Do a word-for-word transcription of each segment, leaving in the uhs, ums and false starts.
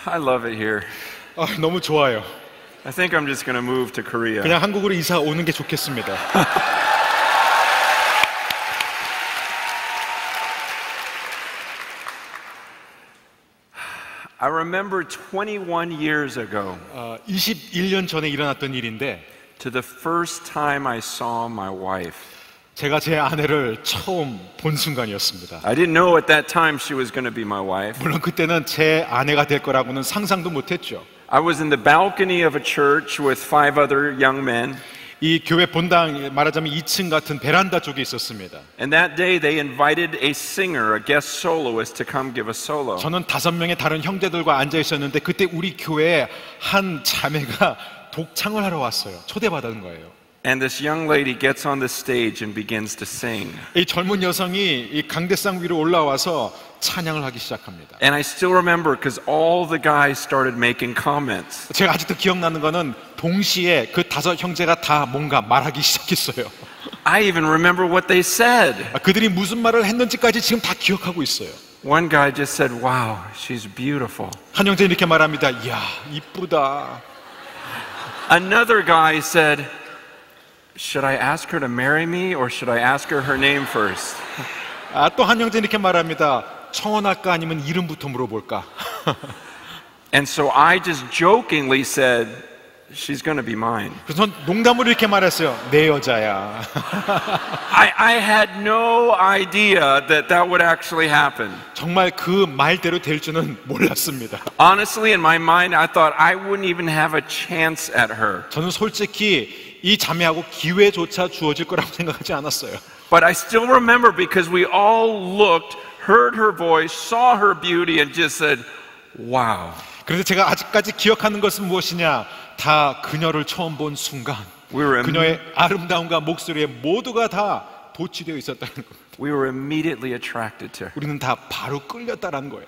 I love it here. 아, 너무 좋아요. I think I'm just going to move to Korea. 그냥 한국으로 이사 오는 게 좋겠습니다. I remember twenty-one years ago, 어, 이십일 년 전에 일어났던 일인데 to the first time I saw my wife. 제가 제 아내를 처음 본 순간이었습니다. I didn't know at that time she was going to be my wife. 물론 그때는 제 아내가 될 거라고는 상상도 못했죠. I was in the balcony of a church with five other young men. 이 교회 본당 말하자면 이 층 같은 베란다 쪽에 있었습니다. And that day they invited a singer, a guest soloist, to come give a solo. 저는 다섯 명의 다른 형제들과 앉아 있었는데 그때 우리 교회에 한 자매가 독창을 하러 왔어요. 초대받은 거예요. And this young lady gets on the stage and begins to sing. 이 젊은 여성이 이 강대상 위로 올라와서 찬양을 하기 시작합니다. And I still remember because all the guys started making comments. 제가 아직도 기억나는 거는 동시에 그 다섯 형제가 다 뭔가 말하기 시작했어요. I even remember what they said. 그들이 무슨 말을 했는지까지 지금 다 기억하고 있어요. One guy just said, "Wow, she's beautiful." 한 형제 이렇게 말합니다. 이야, 이쁘다. Another guy said, "Should I ask her to marry me or should I ask her her name first?" 아, 또 한 형제 이렇게 말합니다. 청혼할까 아니면 이름부터 물어볼까? And so I just jokingly said, "She's going to be mine." 그래서 전 농담으로 이렇게 말했어요. 내 여자야. I, I had no idea that that would actually happen. 정말 그 말대로 될 줄은 몰랐습니다. Honestly, in my mind, I thought I wouldn't even have a chance at her. 저는 솔직히 이 자매하고 기회조차 주어질 거라고 생각하지 않았어요. But I still remember because we all looked, heard her voice, saw her beauty, and just said, "Wow." 그래서 제가 아직까지 기억하는 것은 무엇이냐? 다 그녀를 처음 본 순간 We were, 그녀의 아름다움과 목소리에 모두가 다 도취되어 있었다는 것. we were immediately attracted to her. 우리는 다 바로 끌렸다라는 거예요.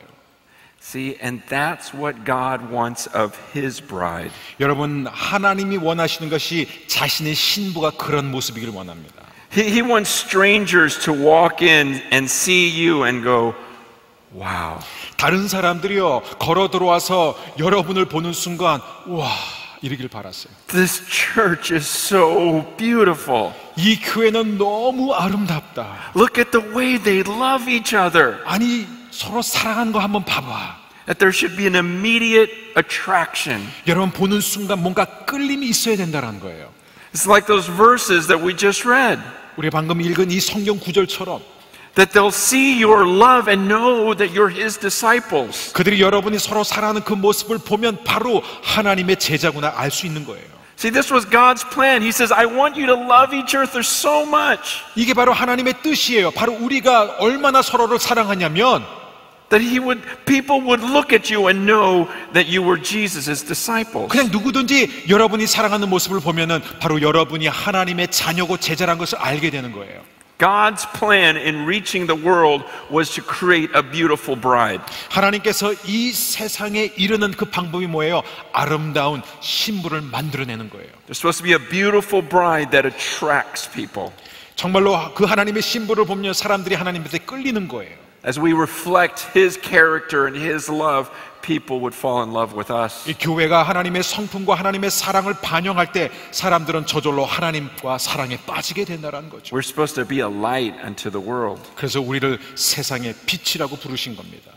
See, and that's what God wants of His bride. 여러분, 하나님이 원하시는 것이 자신의 신부가 그런 모습이길 원합니다. He, he wants strangers to walk in and see you and go, "Wow." 다른 사람들이요 걸어 들어와서 여러분을 보는 순간 와 이러길 바랐어요. This church is so beautiful. 이 교회는 너무 아름답다. Look at the way they love each other. 아니 서로 사랑하는 거 한번 봐봐. That there should be an immediate attraction. 여러분 보는 순간 뭔가 끌림이 있어야 된다는 거예요. It's like those verses that we just read. 우리 방금 읽은 이 성경 구절처럼 That they'll see your love and know that you're His disciples. 그들이 여러분이 서로 사랑하는 그 모습을 보면 바로 하나님의 제자구나 알 수 있는 거예요. See, this was God's plan. He says, "I want you to love each other so much." 이게 바로 하나님의 뜻이에요. 바로 우리가 얼마나 서로를 사랑하냐면 That He would, people would look at you and know that you were Jesus' disciples. 그냥 누구든지 여러분이 사랑하는 모습을 보면은 바로 여러분이 하나님의 자녀고 제자란 것을 알게 되는 거예요. God's plan in reaching the world was to create a beautiful bride. 하나님께서 이 세상에 이르는 그 방법이 뭐예요? 아름다운 신부를 만들어내는 거예요. There's supposed to be a beautiful bride that attracts people. 정말로 그 하나님의 신부를 보면 사람들이 하나님한테 끌리는 거예요. As we reflect His character and His love, people would fall in love with us. 이 교회가 하나님의 성품과 하나님의 사랑을 반영할 때 사람들은 저절로 하나님과 사랑에 빠지게 된다는 거죠. We're supposed to be a light unto the world. 그래서 우리를 세상의 빛이라고 부르신 겁니다.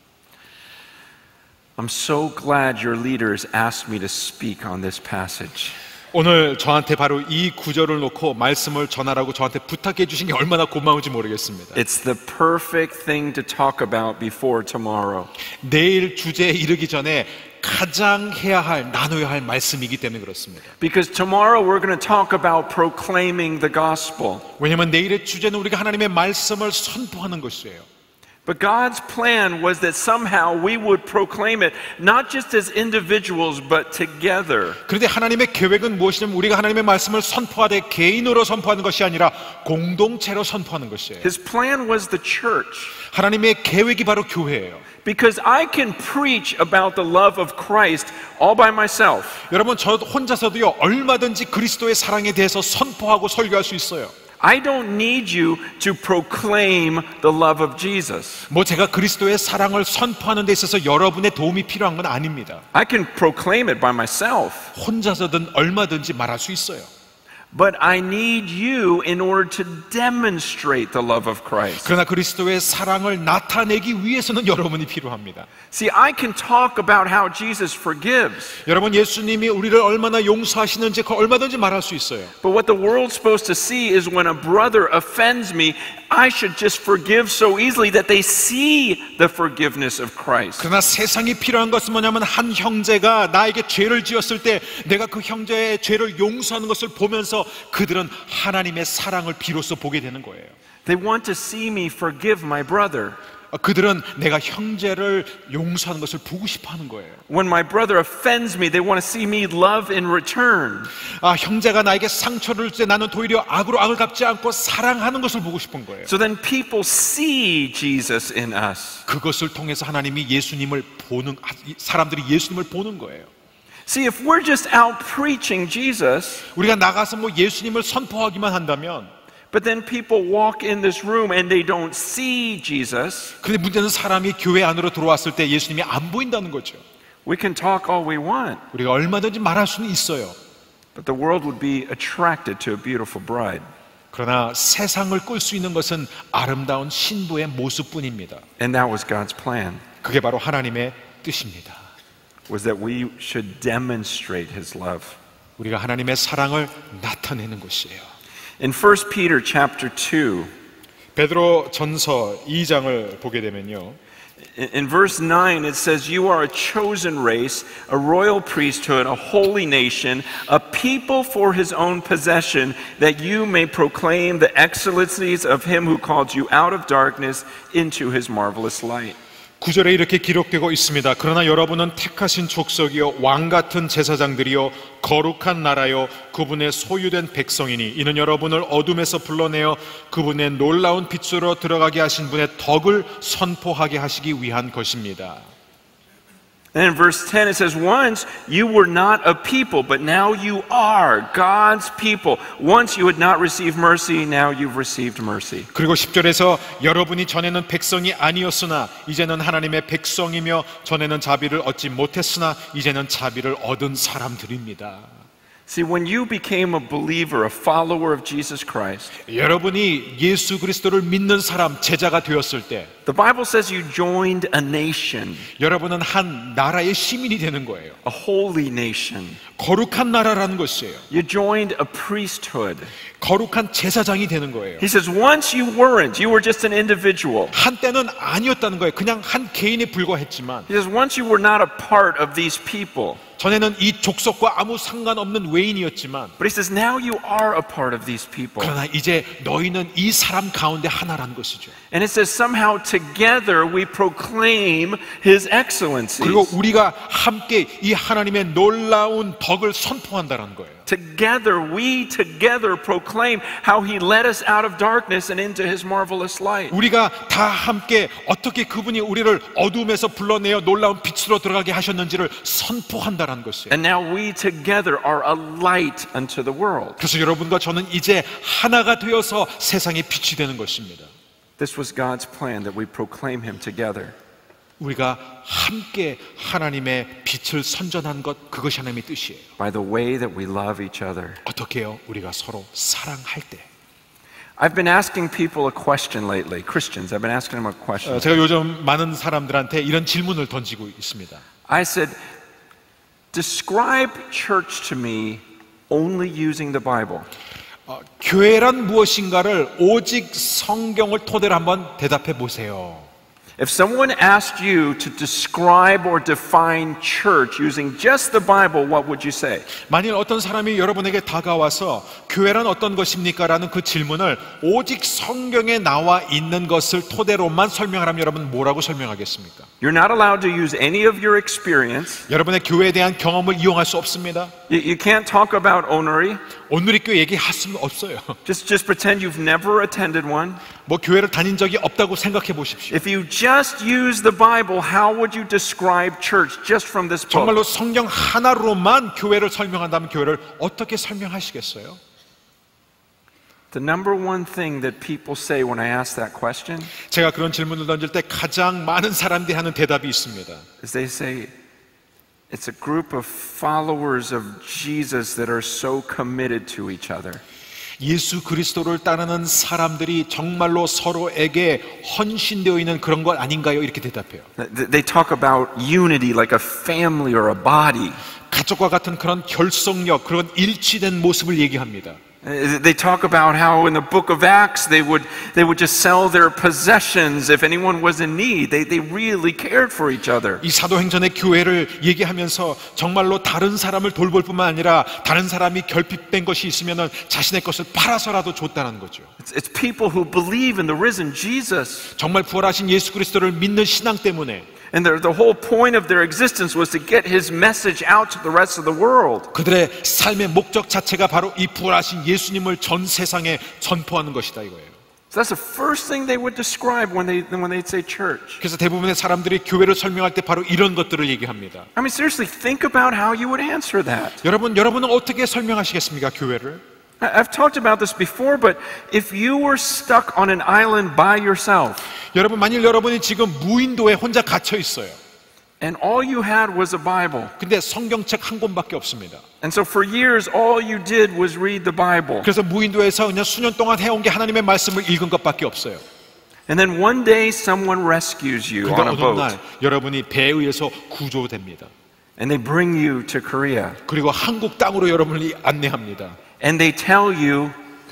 I'm so glad your leaders asked me to speak on this passage. 오늘 저한테 바로 이 구절을 놓고 말씀을 전하라고 저한테 부탁해 주신 게 얼마나 고마운지 모르겠습니다. It's the perfect thing to talk about before tomorrow. 내일 주제에 이르기 전에 가장 해야 할, 나눠야 할 말씀이기 때문에 그렇습니다. Because tomorrow we're going to talk about proclaiming the gospel. 왜냐하면 내일의 주제는 우리가 하나님의 말씀을 선포하는 것이에요. But God's plan was that somehow we would proclaim it not just as individuals but together. 그런데 하나님의 계획은 무엇이냐면 우리가 하나님의 말씀을 선포하되 개인으로 선포하는 것이 아니라 공동체로 선포하는 것이에요. His plan was the church. 하나님의 계획이 바로 교회예요. Because I can preach about the love of Christ all by myself. 여러분 저 혼자서도요 얼마든지 그리스도의 사랑에 대해서 선포하고 설교할 수 있어요. I don't need you to proclaim the love of Jesus. 뭐 제가 그리스도의 사랑을 선포하는 데 있어서 여러분의 도움이 필요한 건 아닙니다. I can proclaim it by myself. 혼자서든 얼마든지 말할 수 있어요. But I need you in order to demonstrate the love of Christ. 그러나 그리스도의 사랑을 나타내기 위해서는 여러분이 필요합니다. See, I can talk about how Jesus forgives. 여러분, 예수님이 우리를 얼마나 용서하시는지 그걸 얼마든지 말할 수 있어요. But what the world's supposed to see is when a brother offends me, I should just forgive so easily that they see the forgiveness of Christ. 그러나 세상이 필요한 것은 뭐냐면 한 형제가 나에게 죄를 지었을 때 내가 그 형제의 죄를 용서하는 것을 보면서 그들은 하나님의 사랑을 비로소 보게 되는 거예요. They want to see me forgive my brother. 그들은 내가 형제를 용서하는 것을 보고 싶어 하는 거예요. When my brother offends me, they want to see me love in return. 아, 형제가 나에게 상처를 줄 때 나는 도리어 악으로 악을 갚지 않고 사랑하는 것을 보고 싶은 거예요. So then people see Jesus in us. 그것을 통해서 하나님이 예수님을 보는, 사람들이 예수님을 보는 거예요. See, if we're just out preaching Jesus, 우리가 나가서 뭐 예수님을 선포하기만 한다면, but then people walk in this room and they don't see Jesus, 근데 문제는 사람이 교회 안으로 들어왔을 때 예수님이 안 보인다는 거죠. we can talk all we want, 우리가 얼마든지 말할 수는 있어요. but the world would be attracted to a beautiful bride. 그러나 세상을 끌 수 있는 것은 아름다운 신부의 모습뿐입니다. And that was God's plan, 그게 바로 하나님의 뜻입니다. was that we should demonstrate His love. 우리가 하나님의 사랑을 나타내는 것이에요. In First Peter chapter two, 베드로 전서 이 장을 보게 되면요, in, in verse nine it says, "You are a chosen race, a royal priesthood, a holy nation, a people for His own possession, that you may proclaim the excellencies of Him who called you out of darkness into His marvelous light." 구 절에 이렇게 기록되고 있습니다. 그러나 여러분은 택하신 족속이요 왕같은 제사장들이요 거룩한 나라요 그분의 소유된 백성이니 이는 여러분을 어둠에서 불러내어 그분의 놀라운 빛으로 들어가게 하신 분의 덕을 선포하게 하시기 위한 것입니다. And in verse ten it says, "Once you were not a people, but now you are God's people. Once you had not received mercy, now you've received mercy." 그리고 십 절에서 여러분이 전에는 백성이 아니었으나 이제는 하나님의 백성이며 전에는 자비를 얻지 못했으나 이제는 자비를 얻은 사람들입니다. See, when you became a believer, a follower of Jesus Christ, 여러분이 예수 그리스도를 믿는 사람, 제자가 되었을 때 the Bible says you joined a nation, 여러분은 한 나라의 시민이 되는 거예요. a holy nation. 거룩한 나라라는 것이에요. You joined a priesthood. 거룩한 제사장이 되는 거예요. He says, once you weren't, you were just an individual. 한때는 아니었다는 거예요. 그냥 한 개인에 불과했지만 He says, once you were not a part of these people. 전에는 이 족속과 아무 상관없는 외인이었지만 But he says, now you are a part of these people. 그러나 이제 너희는 이 사람 가운데 하나라는 것이죠. And it says, somehow together we proclaim His excellencies. 그리고 우리가 함께 이 하나님의 놀라운 덕을 선포한다는 거예요. Together, we together proclaim how He led us out of darkness and into His marvelous light. 우리가 다 함께 어떻게 그분이 우리를 어둠에서 불러내어 놀라운 빛으로 들어가게 하셨는지를 선포한다는 것이에요. And now we together are a light unto the world. 그래서 여러분과 저는 이제 하나가 되어서 세상의 빛이 되는 것입니다. This was God's plan, that we proclaim Him together. 우리가 함께 하나님의 빛을 선전한 것, 그것이 하나님의 뜻이에요. By the way that we love each other. 어떻게 해요? 우리가 서로 사랑할 때. I've been asking people a question lately. Christians, I've been asking them a question. 어, 제가 요즘 많은 사람들한테 이런 질문을 던지고 있습니다. I said, describe church to me only using the Bible. 어, 교회란 무엇인가를 오직 성경을 토대로 한번 대답해 보세요. If someone asked you to describe or define church using just the Bible, what would you say? 만일 어떤 사람이 여러분에게 다가와서 교회란 어떤 것입니까? 라는 그 질문을 오직 성경에 나와 있는 것을 토대로만 설명하라면 여러분 뭐라고 설명하겠습니까? You're not allowed to use any of your experience. 여러분의 교회에 대한 경험을 이용할 수 없습니다. You, you can't talk about 오너리. 오늘의 교회 얘기할 수는 없어요. Just, just pretend you've never attended one. 뭐 교회를 다닌 적이 없다고 생각해 보십시오. If you just use the Bible, how would you describe church just from this book? 정말로 성경 하나로만 교회를 설명한다면 교회를 어떻게 설명하시겠어요? The number one thing that people say when I ask that question 제가 그런 질문을 던질 때 가장 많은 사람들이 하는 대답이 있습니다. is they say, it's a group of followers of Jesus that are so committed to each other. 예수 그리스도를 따르는 사람들이 정말로 서로에게 헌신되어 있는 그런 것 아닌가요? 이렇게 대답해요. They talk about unity like a family or a body. 가족과 같은 그런 결속력, 그런 일치된 모습을 얘기합니다. They talk about how in the book of Acts they would they would just sell their possessions if anyone was in need. They they really cared for each other. 이 사도행전의 교회를 얘기하면서 정말로 다른 사람을 돌볼 뿐만 아니라 다른 사람이 결핍된 것이 있으면은 자신의 것을 팔아서라도 줬다는 거죠. It's, it's people who believe in the risen Jesus. 정말 부활하신 예수 그리스도를 믿는 신앙 때문에 And the, the whole point of their existence was to get his message out to the rest of the world. 그들의 삶의 목적 자체가 바로 이 부활하신 예수님을 전 세상에 전포하는 것이다 이거예요. So that's the first thing they would describe when they when they say church. 그래서 대부분의 사람들이 교회를 설명할 때 바로 이런 것들을 얘기합니다. I mean, seriously, think about how you would answer that. 여러분, 여러분은 어떻게 설명하시겠습니까, 교회를? I've talked about this before, but if you were stuck on an island by yourself, 여러분, 만일 여러분이 지금 무인도에 혼자 갇혀 있어요. and all you had was a Bible. 근데 성경책 한 권밖에 없습니다. And so for years, all you did was read the Bible. 그래서 무인도에서 그냥 수년 동안 해온 게 하나님의 말씀을 읽은 것밖에 없어요. And then one day, someone rescues you 그러다 on a 어느 boat, 날 여러분이 배에 의해서 구조됩니다. and they bring you to Korea, 그리고 한국 땅으로 여러분을 안내합니다. and they tell you,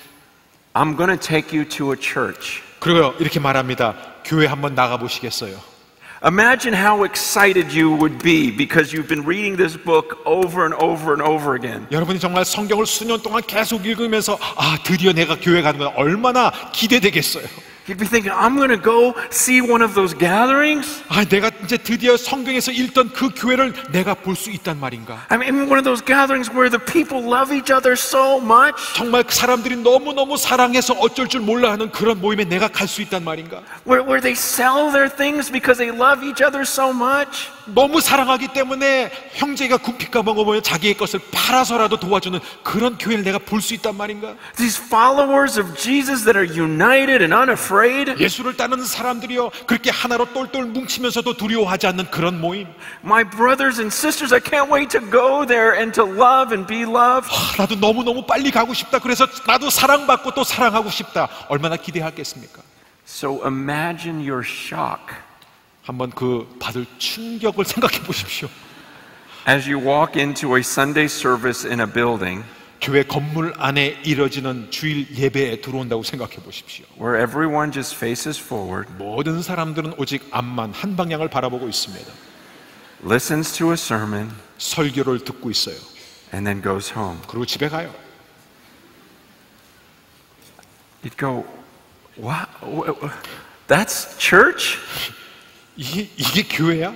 "I'm going to take you to a church." 그리고 이렇게 말합니다. 교회 한번 나가 보시겠어요? Imagine how excited you would be because you've been reading this book over and over and over again. 여러분이 정말 성경을 수년 동안 계속 읽으면서 아, 드디어 내가 교회 가는 거다. 얼마나 기대되겠어요. You'd be thinking, I'm going to go see one of those gatherings. 아, 내가 이제 드디어 성경에서 읽던 그 교회를 내가 볼 수 있단 말인가? I mean, one of those gatherings where the people love each other so much. 정말 사람들이 너무너무 사랑해서 어쩔 줄 몰라 하는 그런 모임에 내가 갈 수 있단 말인가? Where, where they sell their things because they love each other so much. 너무 사랑하기 때문에 형제가 굽힐까 먹어보면 자기의 것을 팔아서라도 도와주는 그런 교회를 내가 볼 수 있단 말인가? These followers of Jesus that are united and unafraid. 예수를 따르는 사람들이요, 그렇게 하나로 똘똘 뭉치면서도 두려워하지 않는 그런 모임. My brothers and sisters, I can't wait to go there and to love and be loved. 아, 나도 너무너무 빨리 가고 싶다. 그래서 나도 사랑받고 또 사랑하고 싶다. 얼마나 기대하겠습니까? So imagine your shock 한번 그 받을 충격을 생각해 보십시오. as you walk into a Sunday service in a building 교회 건물 안에 이뤄지는 주일 예배에 들어온다고 생각해 보십시오. where everyone just faces forward, 모든 사람들은 오직 앞만 한 방향을 바라보고 있습니다. listens to a sermon, 설교를 듣고 있어요. and then goes home. 그리고 집에 가요. You'd go, what? That's church? 이게, 이게 교회야?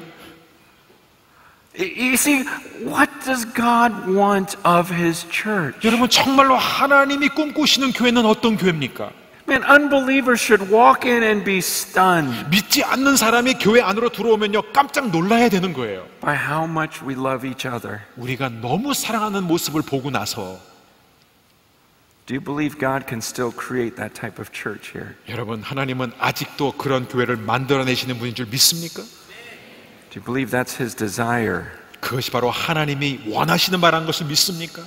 You see, what does God want of His church? 여러분, 정말로 하나님이 꿈꾸시는 교회는 어떤 교회입니까? Man, unbelievers should walk in and be stunned 믿지 않는 사람이 교회 안으로 들어오면요, 깜짝 놀라야 되는 거예요. by how much we love each other. 우리가 너무 사랑하는 모습을 보고 나서 Do you believe God can still create that type of church here? 여러분, 하나님은 아직도 그런 교회를 만들어내시는 분인 줄 믿습니까? Do you believe that's His desire? 그것이 바로 하나님이 원하시는 바라는 것을 믿습니까?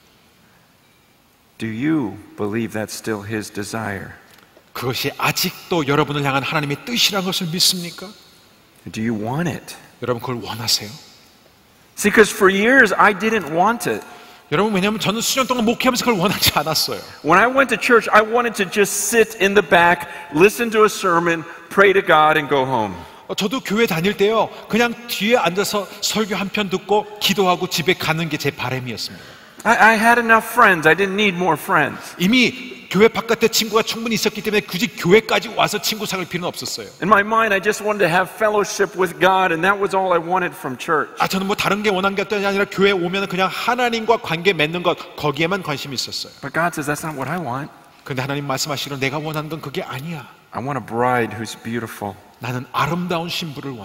Do you believe that's still His desire? 그것이 아직도 여러분을 향한 하나님의 뜻이라는 것을 믿습니까? Do you want it? 여러분, 그걸 원하세요? See, because for years I didn't want it. 여러분, 왜냐하면 저는 수년 동안 목회하면서 그걸 원하지 않았어요. When I went to church, I wanted to just sit in the back, listen to a sermon, pray to God, and go home. 저도 교회 다닐 때요, 그냥 뒤에 앉아서 설교 한 편 듣고 기도하고 집에 가는 게 제 바람이었습니다. I, I had enough friends. I didn't need more friends. 이미 교회 바깥에 친구가 충분히 있었기 때문에 굳이 교회까지 와서 친구 사귈 필요는 없었어요. In my mind, I just wanted to have fellowship with God, and that was all I wanted from church. 아, 저는 뭐 다른 게 원한 게 아니라 교회에 오면 그냥 하나님과 관계 맺는 것, 거기에만 관심이 있었어요. But God says that's not what I want. 근데 하나님 말씀하시기로 내가 원하는 건 그게 아니야. I want a bride who's beautiful. 나는 아름다운 신부를 원해.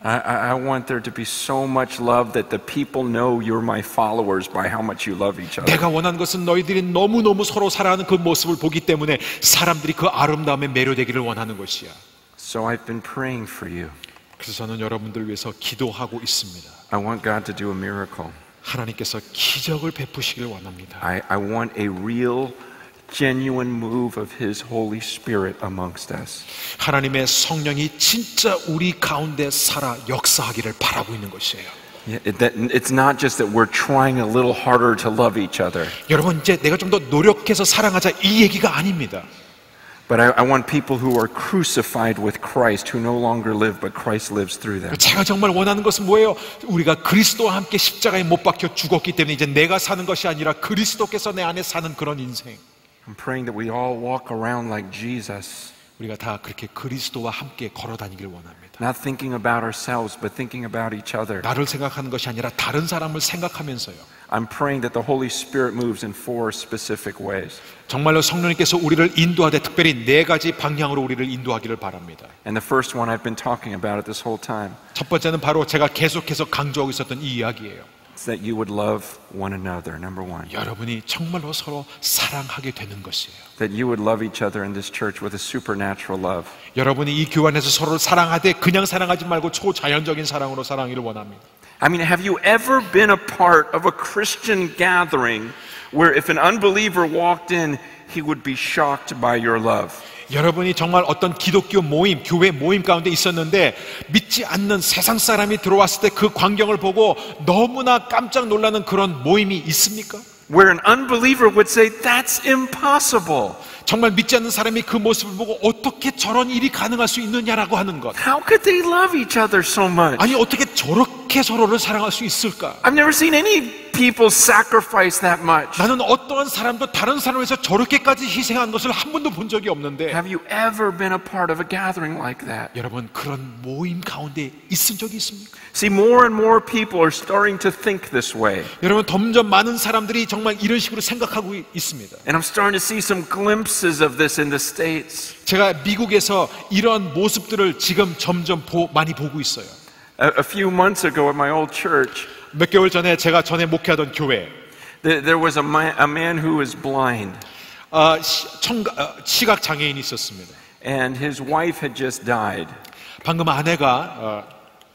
I, I want there to be so much love that the people know you're my followers by how much you love each other. 내가 원하는 것은 너희들이 너무너무 서로 사랑하는 그 모습을 보기 때문에 사람들이 그 아름다움에 매료되기를 원하는 것이야. So I've been praying for you. 그래서 저는 여러분들 위해서 기도하고 있습니다. I want God to do a miracle. 하나님께서 기적을 베푸시길 원합니다. I, I want a real, genuine move of His Holy Spirit amongst us. 하나님의 성령이 진짜 우리 가운데 살아 역사하기를 바라고 있는 것이에요. Yeah, it, that, it's not just that we're trying a little harder to love each other. 여러분 이제 내가 좀 더 노력해서 사랑하자 이 얘기가 아닙니다. But I, I want people who are crucified with Christ, who no longer live, but Christ lives through them. 제가 정말 원하는 것은 뭐예요? 우리가 그리스도와 함께 십자가에 못 박혀 죽었기 때문에 이제 내가 사는 것이 아니라 그리스도께서 내 안에 사는 그런 인생. I'm praying that we all walk around like Jesus. 우리가 다 그렇게 그리스도와 함께 걸어다니길 원합니다. Not thinking about ourselves, but thinking about each other. 나를 생각하는 것이 아니라 다른 사람을 생각하면서요. I'm praying that the Holy Spirit moves in four specific ways. 정말로 성령님께서 우리를 인도하되 특별히 네 가지 방향으로 우리를 인도하기를 바랍니다. And the first one I've been talking about it this whole time. 첫 번째는 바로 제가 계속해서 강조하고 있었던 이 이야기예요. It's that you would love one another, number one. 여러분이 정말로 서로 사랑하게 되는 것이에요. That you would love each other in this church with a supernatural love. 여러분이 이 교회 안에서 서로를 사랑하되 그냥 사랑하지 말고 초자연적인 사랑으로 사랑하기를 원합니다. I mean, have you ever been a part of a Christian gathering where if an unbeliever walked in, he would be shocked by your love? 여러분이 정말 어떤 기독교 모임, 교회 모임 가운데 있었는데 믿지 않는 세상 사람이 들어왔을 때 그 광경을 보고 너무나 깜짝 놀라는 그런 모임이 있습니까? Where an unbeliever would say, that's impossible. 정말 믿지 않는 사람이 그 모습을 보고 어떻게 저런 일이 가능할 수 있느냐라고 하는 것. How could they love each other so much? 아니 어떻게 저렇게 서로를 사랑할 수 있을까? I've never seen any people sacrifice that much. 나는 어떠한 사람도 다른 사람을 위해서 저렇게까지 희생한 것을 한 번도 본 적이 없는데 Have you ever been a part of a gathering like that? 여러분 그런 모임 가운데 있은 적이 있습니까? See, more and more people are starting to think this way. 여러분 점점 많은 사람들이 정말 이런 식으로 생각하고 있습니다. And I'm starting to see some glimpses of this in the States. 제가 미국에서 이런 모습들을 지금 점점 보, 많이 보고 있어요. A, a few months ago at my old church, 몇 개월 전에 제가 전에 목회하던 교회 there, there was a man, a man who was blind. 어, 시, 청가, 어, 시각 장애인이 있었습니다. And his wife had just died. 방금 아내가 어,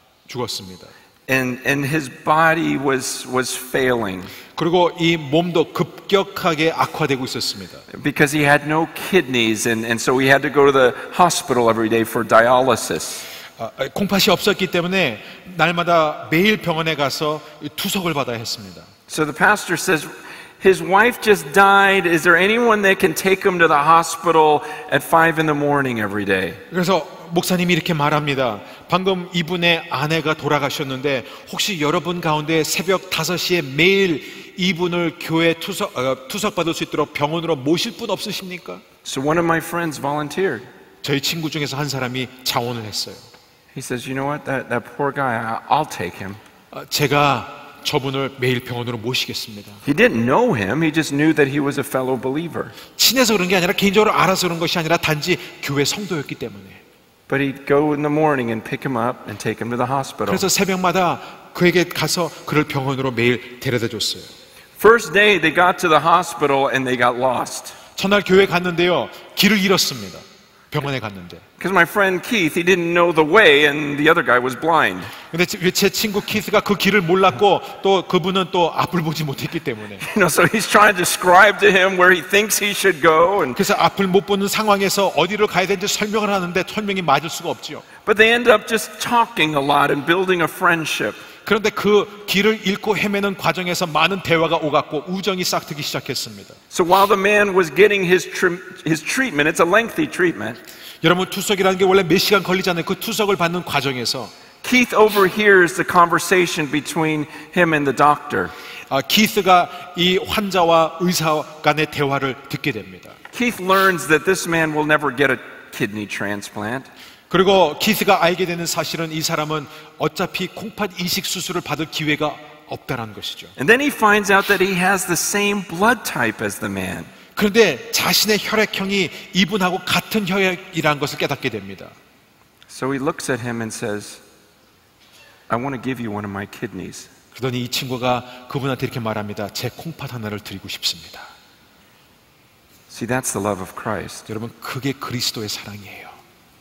죽었습니다. And, and his body was, was failing. 그리고 이 몸도 급격하게 악화되고 있었습니다. Because he had no kidneys, and, and so he had to go to the hospital every day for dialysis. 어, 콩팥이 없었기 때문에 날마다 매일 병원에 가서 투석을 받아야 했습니다. So the pastor says, his wife just died. Is there anyone that can take him to the hospital at five in the morning every day? 그래서 목사님이 이렇게 말합니다. 방금 이분의 아내가 돌아가셨는데 혹시 여러분 가운데 새벽 다섯 시에 매일 이분을 교회 투석, 어, 투석 받을 수 있도록 병원으로 모실 분 없으십니까? So one of my friends volunteered. 저희 친구 중에서 한 사람이 자원을 했어요. He says, you know what, that, that poor guy, I, I'll take him. 어, 제가 저분을 매일 병원으로 모시겠습니다. He didn't know him. He just knew that he was a fellow believer. 친해서 그런 게 아니라 개인적으로 알아서 그런 것이 아니라 단지 교회 성도였기 때문에. But he'd go in the morning and pick him up and take him to the hospital. 그래서 새벽마다 그에게 가서 그를 병원으로 매일 데려다 줬어요. First day they got to the hospital and they got lost. 첫날 교회 갔는데요. 길을 잃었습니다. 병원에 갔는데. Because my friend Keith, he didn't know the way and the other guy was blind. 근데 제 친구 키스가 그 길을 몰랐고 또 그분은 또 앞을 보지 못했기 때문에. You know, so he's trying to describe to him where he thinks he should go. And 그래서 앞을 못 보는 상황에서 어디로 가야 되는지 설명을 하는데 설명이 맞을 수가 없지요. But they end up just talking a lot and building a friendship. 그런데 그 길을 잃고 헤매는 과정에서 많은 대화가 오갔고 우정이 싹트기 시작했습니다. So while the man was getting his tri- his treatment, it's a lengthy treatment. 여러분 투석이라는 게 원래 몇 시간 걸리잖아요. 그 투석을 받는 과정에서 Keith overhears the conversation between him and the doctor. 아, 키스가 이 환자와 의사 간의 대화를 듣게 됩니다. Keith learns that this man will never get a kidney transplant. 그리고 키스가 알게 되는 사실은 이 사람은 어차피 콩팥 이식 수술을 받을 기회가 없다라는 것이죠. And then he finds out that he has the same blood type as the man. 그런데 자신의 혈액형이 이분하고 같은 혈액이라는 것을 깨닫게 됩니다. So he looks at him and says, I want to give you one of my kidneys. 그러더니 이 친구가 그분한테 이렇게 말합니다. 제 콩팥 하나를 드리고 싶습니다. See, that's the love of Christ. 여러분, 그게 그리스도의 사랑이에요.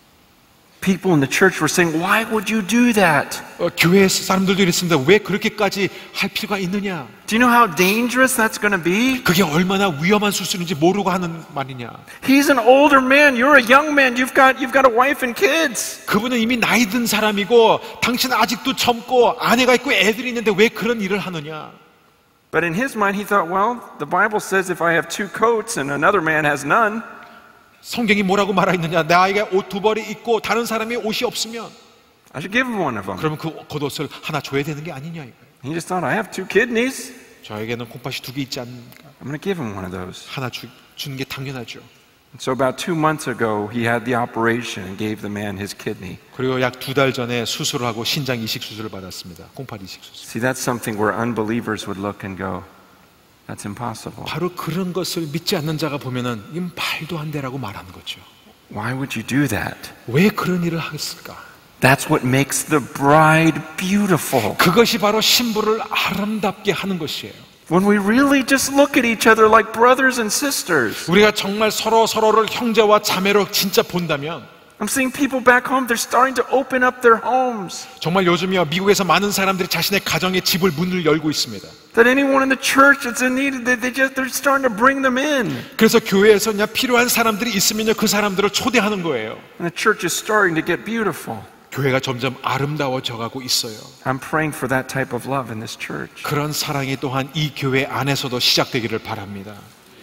People in the church were saying, why would you do that? 어, 교회 사람들도 이랬습니다. 왜 그렇게까지 할 필요가 있느냐? Do you know how dangerous that's going to be? 그게 얼마나 위험한 수술인지 모르고 하는 말이냐? He's an older man. You're a young man. You've got, you've got a wife and kids. 그분은 이미 나이 든 사람이고 당신은 아직도 젊고 아내가 있고 애들이 있는데 왜 그런 일을 하느냐? But in his mind, he thought, well, the Bible says if I have two coats and another man has none, 성경이 뭐라고 말하있느냐? 나에게 옷 두 벌이 있고 다른 사람이 옷이 없으면 I should give him one of them. 그러면 그 겉옷을 하나 줘야 되는 게 아니냐 이거예요. He just thought, I have two kidneys. 저에게는 콩팥이 두 개 있지 않습니까? I'm going to give him one of those. 하나 주, 주는 게 당연하죠. So about two months ago, he had the operation and gave the man his kidney. 그리고 약 두 달 전에 수술을 하고 신장 이식 수술을 받았습니다. 콩팥 이식 수술. See, that's something where unbelievers would look and go, that's impossible. 바로 그런 것을 믿지 않는 자가 보면은 이건 말도 안 되라고 말하는 거죠. Why would you do that? 왜 그런 일을 하겠을까? That's what makes the bride beautiful. 그것이 바로 신부를 아름답게 하는 것이에요. When we really just look at each other like brothers and sisters. 우리가 정말 서로 서로를 형제와 자매로 진짜 본다면 I'm seeing people back home, they're starting to open up their homes. 정말 요즘이요 미국에서 많은 사람들이 자신의 가정의 집을 문을 열고 있습니다. That anyone in the church that's in need, they, they just, they're starting to bring them in. 그래서 교회에서 그냥 필요한 사람들이 있으면요 그 사람들을 초대하는 거예요. And the church is starting to get beautiful. 교회가 점점 아름다워져 가고 있어요. I'm praying for that type of love in this church. 그런 사랑이 또한 이 교회 안에서도 시작되기를 바랍니다.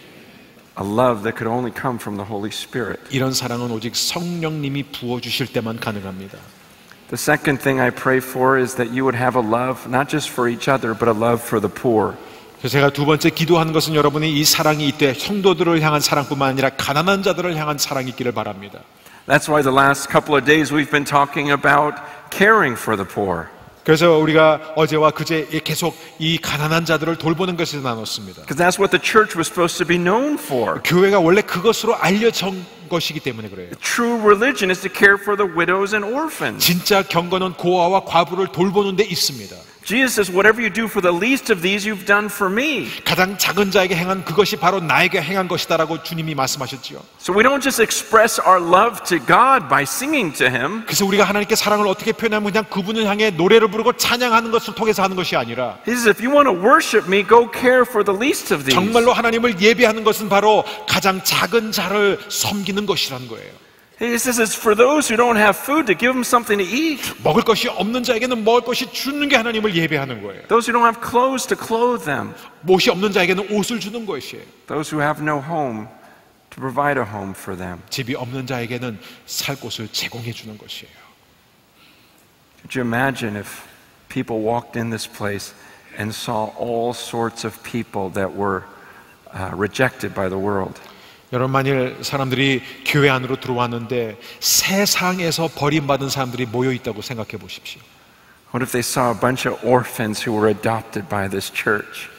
A love that could only come from the Holy Spirit. 이런 사랑은 오직 성령님이 부어주실 때만 가능합니다. The second thing I pray for is that you would have a love not just for each other, but a love for the poor. 그래서 제가 두 번째 기도하는 것은 여러분이 이 사랑이 이때 성도들을 향한 사랑뿐만 아니라 가난한 자들을 향한 사랑이 있기를 바랍니다. That's why the last couple of days we've been talking about caring for the poor. 그래서 우리가 어제와 그제 계속 이 가난한 자들을 돌보는 것을 나눴습니다. Because that's what the church was supposed to be known for. 교회가 원래 그것으로 알려진 것이기 때문에 그래요. True religion is to care for the widows and orphans. 진짜 경건은 고아와 과부를 돌보는 데 있습니다. Jesus says, whatever you do for the least of these, you've done for me. 가장 작은 자에게 행한 그것이 바로 나에게 행한 것이다라고 주님이 말씀하셨지요. So we don't just express our love to God by singing to Him. 그래서 우리가 하나님께 사랑을 어떻게 표현하면 그냥 그분을 향해 노래를 부르고 찬양하는 것을 통해서 하는 것이 아니라 He says, if you want to worship me, go care for the least of these. 정말로 하나님을 예배하는 것은 바로 가장 작은 자를 섬기는 것이라는 거예요. He says it's for those who don't have food to give them something to eat. 먹을 것이 없는 자에게는 먹을 것이 주는 게 하나님을 예배하는 거예요. Those who don't have clothes to clothe them. 옷이 없는 자에게는 옷을 주는 것이에요. Those who have no home to provide a home for them. 집이 없는 자에게는 살 곳을 제공해 주는 것이에요. Could you imagine if people walked in this place and saw all sorts of people that were uh, rejected by the world? 여러분 만일 사람들이 교회 안으로 들어왔는데 세상에서 버림받은 사람들이 모여 있다고 생각해 보십시오. What if they saw a bunch of orphans who were adopted by this church?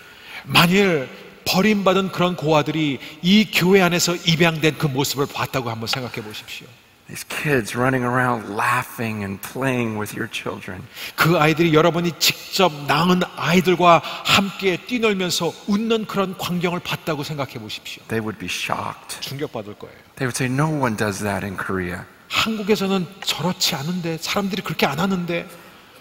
만일 버림받은 그런 고아들이 이 교회 안에서 입양된 그 모습을 봤다고 한번 생각해 보십시오. These kids running around laughing and playing with your children. 그 아이들이 여러분이 직접 낳은 아이들과 함께 뛰놀면서 웃는 그런 광경을 봤다고 생각해 보십시오. They would be shocked. 충격받을 거예요. They would say, no one does that in Korea. 한국에서는 저렇지 않은데 사람들이 그렇게 안 하는데.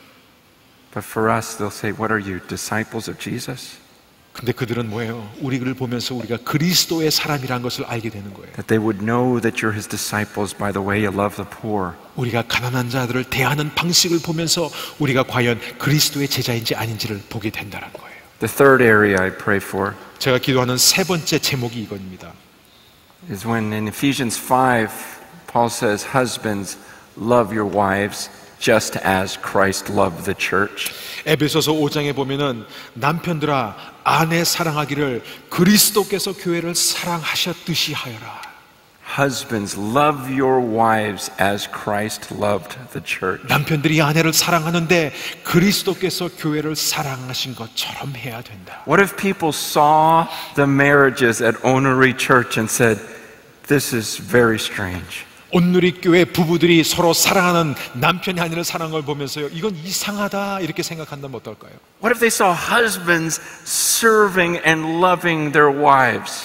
But for us, they'll say, what are you, disciples of Jesus? 근데 그들은 뭐예요? 우리를 보면서 우리가 그리스도의 사람이라는 것을 알게 되는 거예요. That they would know that you're His disciples by the way you love the poor. 우리가 가난한 자들을 대하는 방식을 보면서 우리가 과연 그리스도의 제자인지 아닌지를 보게 된다는 거예요. The third area I pray for 제가 기도하는 세 번째 제목이 이겁니다. is when in Ephesians five, Paul says, husbands, love your wives just as Christ loved the church. 에베소서 오 장에 보면은 남편들아 아내 사랑하기를 그리스도께서 교회를 사랑하셨듯이 하여라. Husbands, love your wives as Christ loved the church. 남편들이 아내를 사랑하는데 그리스도께서 교회를 사랑하신 것처럼 해야 된다. What if people saw the marriages at Onuri Church and said, this is very strange? 온누리교회 부부들이 서로 사랑하는 남편이 아내를 사랑하는 걸 보면서요, 이건 이상하다 이렇게 생각한다면 어떨까요? What if they saw husbands serving and loving their wives?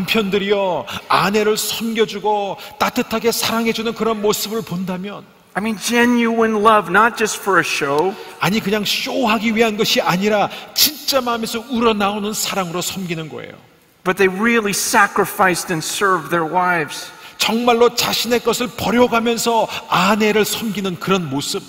남편들이요 아내를 섬겨주고 따뜻하게 사랑해주는 그런 모습을 본다면, I mean, genuine love, not just for a show. 아니 그냥 쇼하기 위한 것이 아니라 진짜 마음에서 우러나오는 사랑으로 섬기는 거예요. But they really sacrificed and served their wives. 정말로 자신의 것을 버려가면서 아내를 섬기는 그런 모습.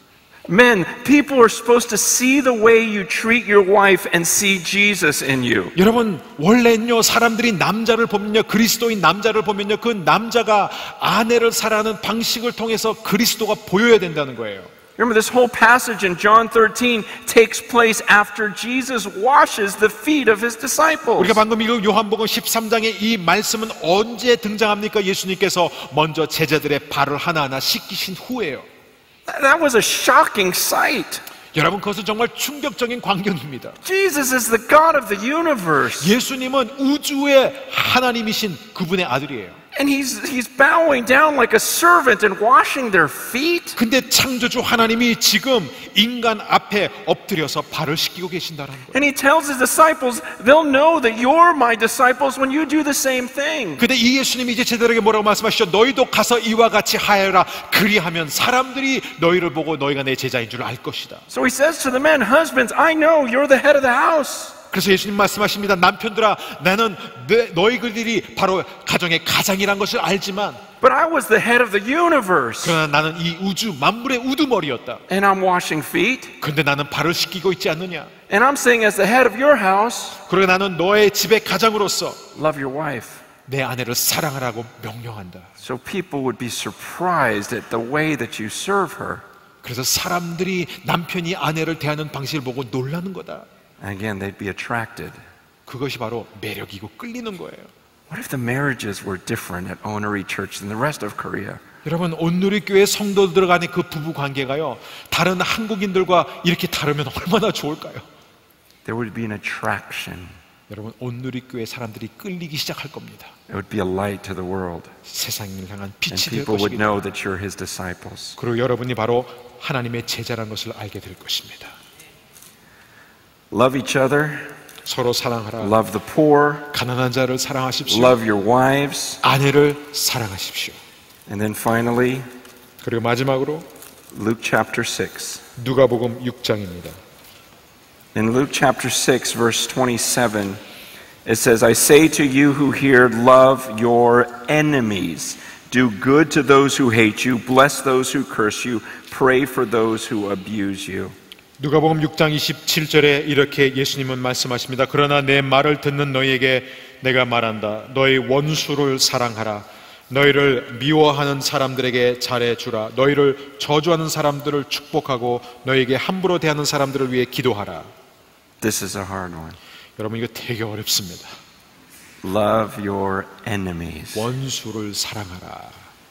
Men, people are supposed to see the way you treat your wife and see Jesus in you. 여러분, 원래는요 사람들이 남자를 보면요, 그리스도인 남자를 보면요, 그 남자가 아내를 사랑하는 방식을 통해서 그리스도가 보여야 된다는 거예요. Remember, this whole passage in John thirteen takes place after Jesus washes the feet of his disciples. 우리가 방금 읽은 요한복음 십삼 장의 이 말씀은 언제 등장합니까? 예수님께서 먼저 제자들의 발을 하나하나 씻기신 후에요. That was a shocking sight. 여러분, 그것은 정말 충격적인 광경입니다. Jesus is the God of the universe. 예수님은 우주의 하나님이신 그분의 아들이에요. And he's, he's bowing down like a servant and washing their feet. 근데 창조주 하나님이 지금 인간 앞에 엎드려서 발을 씻기고 계신다는 거예요. And he tells his disciples, they'll know that you're my disciples when you do the same thing. 근데 이 예수님이 이제 제자들에게 뭐라고 말씀하시죠? 너희도 가서 이와 같이 하여라. 그리하면 사람들이 너희를 보고 너희가 내 제자인 줄 알 것이다. So he says to the men, husbands, I know you're the head of the house. 그래서 예수님 말씀하십니다. 남편들아, 나는 내, 너희들이 바로 가정의 가장이란 것을 알지만, But I was the head of the universe. 그러나 나는 이 우주 만물의 우두머리였다. And I'm washing feet. 근데 나는 발을 씻기고 있지 않느냐? And I'm saying as the head of your house, 그러나 나는 너의 집의 가장으로서 love your wife. 내 아내를 사랑하라고 명령한다. So people would be surprised at the way that you serve her. 그래서 사람들이 남편이 아내를 대하는 방식을 보고 놀라는 거다. And again, they'd be attracted. 그것이 바로 매력이고 끌리는 거예요. What if the marriages were different at Onuri Church than the rest of Korea? 여러분, 온누리교회 성도들 간의 그 부부 관계가요, 다른 한국인들과 이렇게 다르면 얼마나 좋을까요? There would be an attraction. 여러분, 온누리교회 사람들이 끌리기 시작할 겁니다. It would be a light to the world. 세상을 향한 And 빛이 될 people would 것입니다. know that you're his disciples. 그리고 여러분이 바로 하나님의 제자라는 것을 알게 될 것입니다. Love each other. 서로 사랑하라. Love the poor. 가난한 자를 사랑하십시오. Love your wives. 아내를 사랑하십시오. And then finally, 그리고 마지막으로 Luke chapter six. 누가복음 육 장입니다. In Luke chapter six, verse twenty-seven, it says, I say to you who hear, love your enemies. Do good to those who hate you. Bless those who curse you. Pray for those who abuse you. 누가복음 육 장 이십칠 절에 이렇게 예수님은 말씀하십니다. 그러나 내 말을 듣는 너희에게 내가 말한다. 너희 원수를 사랑하라. 너희를 미워하는 사람들에게 잘해주라. 너희를 저주하는 사람들을 축복하고 너희에게 함부로 대하는 사람들을 위해 기도하라. This is a hard one. 여러분, 이거 되게 어렵습니다. Love your enemies. 원수를 사랑하라.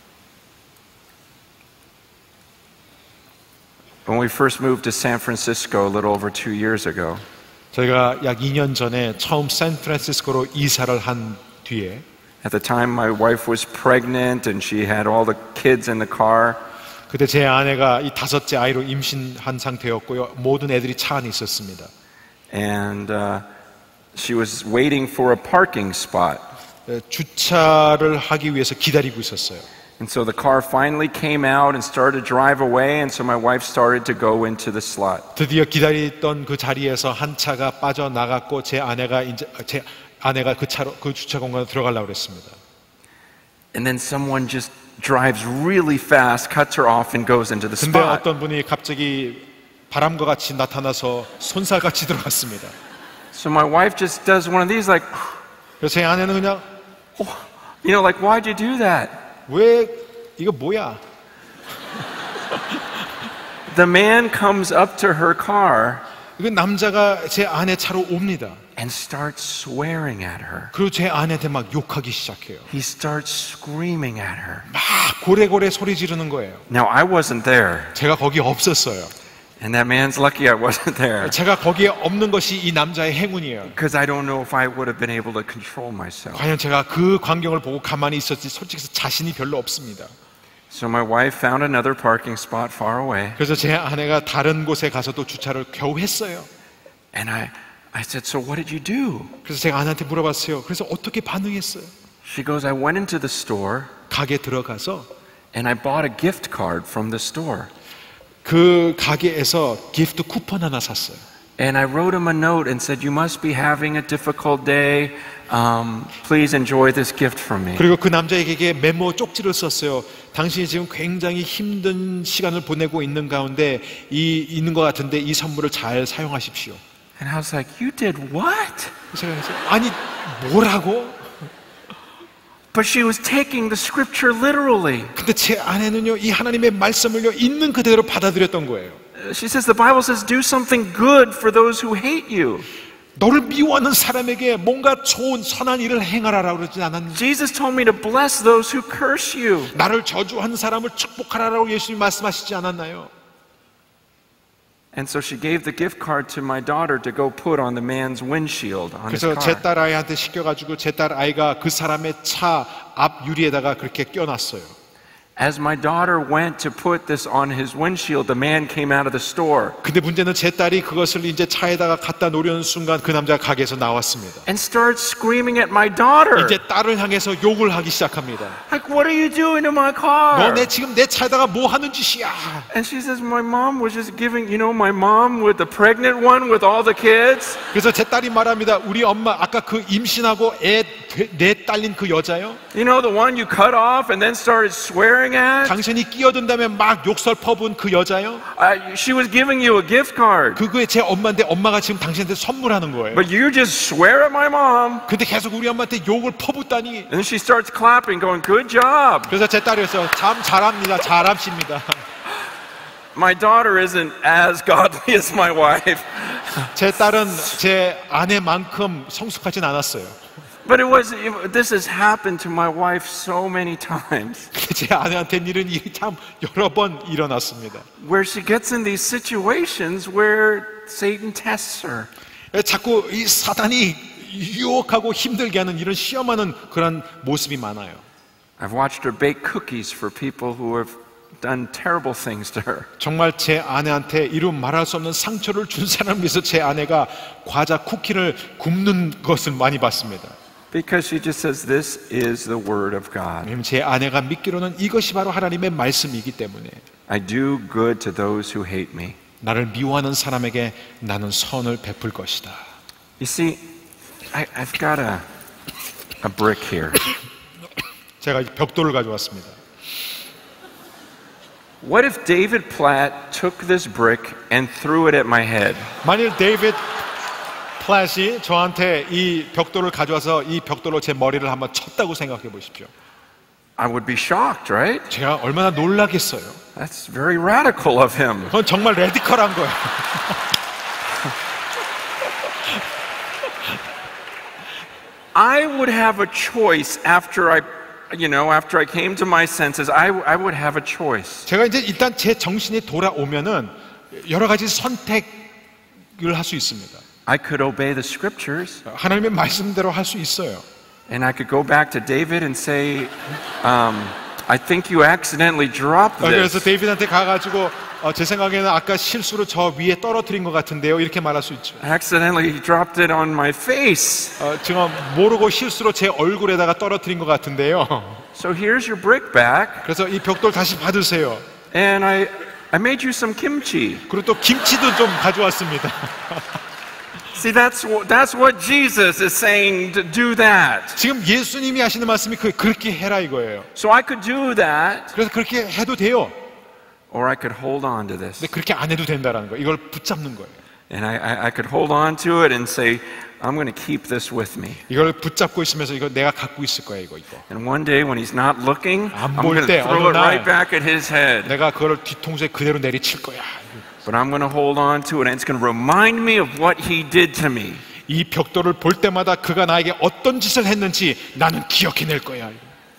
When we first moved to San Francisco a little over two years ago, 저희가 약 이 년 전에 처음 샌프란시스코로 이사를 한 뒤에, at the time my wife was pregnant and she had all the kids in the car. 그때 제 아내가 이 다섯째 아이로 임신한 상태였고요. 모든 애들이 차 안에 있었습니다. And uh, she was waiting for a parking spot. 주차를 하기 위해서 기다리고 있었어요. And so the car finally came out and started to drive away, and so my wife started to go into the slot. 드디어 기다리던 그 자리에서 한 차가 빠져나갔고 제 아내가 이제 제 아내가 그 차로 그 주차 공간으로 들어가려고 했습니다. And then someone just drives really fast, cuts her off, and goes into the 근데 spot. 어떤 분이 갑자기 바람과 같이 나타나서 손살같이 들어갔습니다. So my wife just does one of these, like, 그래서 제 아내는 그냥 you know, like, why'd you do that? 왜 이거 뭐야? The man comes up to her car 그 남자가 제 아내 차로 옵니다. and starts swearing at her. 그리고 제 아내한테 막 욕하기 시작해요. He starts screaming at her. 막 고래고래 소리 지르는 거예요. Now, I wasn't there, 제가 거기 없었어요. and that man's lucky I wasn't there, 제가 거기에 없는 것이 이 남자의 행운이에요. because I don't know if I would have been able to control myself. 과연 제가 그 광경을 보고 가만히 있었지 솔직히 자신이 별로 없습니다. So my wife found another parking spot far away. 그래서 제 아내가 다른 곳에 가서도 주차를 겨우 했어요. And I, I said, so what did you do? 그래서 제가 아내한테 물어봤어요. 그래서 어떻게 반응했어요? She goes, I went into the store 가게 들어가서 and I bought a gift card from the store. 그 가게에서 기프트 쿠폰 하나 샀어요. And I wrote him a note and said, you must be having a difficult day. Um, please enjoy this gift from me. 그리고 그 남자에게 메모 쪽지를 썼어요. 당신이 지금 굉장히 힘든 시간을 보내고 있는 가운데 이 있는 것 같은데 이 선물을 잘 사용하십시오. And I was like, you did what? 제가 그랬어요. 아니 뭐라고? But she was taking the scripture literally. 근데 제 아내는요 이 하나님의 말씀을요 있는 그대로 받아들였던 거예요. She says the Bible says do something good for those who hate you. 너를 미워하는 사람에게 뭔가 좋은 선한 일을 행하라라고 그러지 않았는지. Jesus told me to bless those who curse you. 나를 저주하는 사람을 축복하라라고 예수님이 말씀하시지 않았나요? And so she gave the gift card to my daughter to go put on the man's windshield on his 그래서 car. 제 딸 아이한테 시켜가지고 제 딸 아이가 그 사람의 차 앞 유리에다가 그렇게 껴놨어요. As my daughter went to put this on his windshield, the man came out of the store. 근데 문제는 제 딸이 그것을 이제 차에다가 갖다 놓으려는 순간 그 남자가 가게에서 나왔습니다. And started screaming at my daughter. 이제 딸을 향해서 욕을 하기 시작합니다. Like, what are you doing to my car? 너 내 지금 내 차에다가 뭐 하는 짓이야? And she says, my mom was just giving, you know, my mom with the pregnant one with all the kids. 그래서 제 딸이 말합니다. 우리 엄마 아까 그 임신하고 애 내 딸린 그 여자요? You know, the one you cut off and then started swearing at? 당신이 끼어든 다음에 막 욕설 퍼부은 그 여자요? Uh, she was giving you a gift card. 그게 제 엄마인데 엄마가 지금 당신한테 선물하는 거예요. But you just swear at my mom. 근데 계속 우리 엄마한테 욕을 퍼붓다니. And then she starts clapping, going, good job. 그래서 제 딸이었어요. 참 잘합니다. 잘합십니다. My daughter isn't as godly as my wife. 제 딸은 제 아내만큼 성숙하진 않았어요. But it was, this has happened to my wife so many times. 제 아내한테는 이런 일이 참 여러 번 일어났습니다. Where she gets in these situations where Satan tests her. 자꾸 이 사단이 유혹하고 힘들게 하는 이런 시험하는 그런 모습이 많아요. I've watched her bake cookies for people who have done terrible things to her. 정말 제 아내한테 이루 말할 수 없는 상처를 준 사람을 위해서 제 아내가 과자 쿠키를 굽는 것을 많이 봤습니다. Because she just says, this is the word of God. 왜냐면 제 아내가 믿기로는 이것이 바로 하나님의 말씀이기 때문에 I do good to those who hate me. 나를 미워하는 사람에게 나는 선을 베풀 것이다. You see, I, I've got a, a brick here. 제가 벽돌을 가져왔습니다. What if David Platt took this brick and threw it at my head? 만일 데이비드 플랫이 저한테 이 벽돌을 가져와서 이 벽돌로 제 머리를 한번 쳤다고 생각해 보십시오. I would be shocked, right? 제가 얼마나 놀라겠어요. That's very radical of him. 그건 정말 레디컬한 거예요. I would have a choice after I, you know, after I came to my senses. I, I would have a choice. 제가 이제 일단 제 정신이 돌아오면은 여러 가지 선택을 할 수 있습니다. I could obey the scriptures. 하나님의 말씀대로 할 수 있어요. And I could go back to David and say, um, I think you accidentally dropped 그래서 this. 데이비드한테 가가지고 어, 제 생각에는 아까 실수로 저 위에 떨어뜨린 것 같은데요. 이렇게 말할 수 있죠. Accidentally dropped it on my face. 어, 지금 모르고 실수로 제 얼굴에다가 떨어뜨린 것 같은데요. So here's your brick back. 그래서 이 벽돌 다시 받으세요. And I, I made you some kimchi. 그리고 또 김치도 좀 가져왔습니다. See, that's what, that's what Jesus is saying to do that. 지금 예수님이 하시는 말씀이 그, 그렇게 해라 이거예요. So I could do that, 그래서 그렇게 해도 돼요. or I could hold on to this. 근데 그렇게 안 해도 된다는 거예요. 이걸 붙잡는 거예요. And I, I, I could hold on to it and say, I'm going to keep this with me. 이걸 붙잡고 있으면서 이거 내가 갖고 있을 거야 이거 이거. And one day when he's not looking, 안 I'm 볼 going to 때, throw 어느 it right 날 back at his head. 내가 그걸 뒤통수에 그대로 내리칠 거야. But I'm going to hold on to it, and it's going to remind me of what he did to me. 이 벽돌을 볼 때마다 그가 나에게 어떤 짓을 했는지 나는 기억해낼 거야.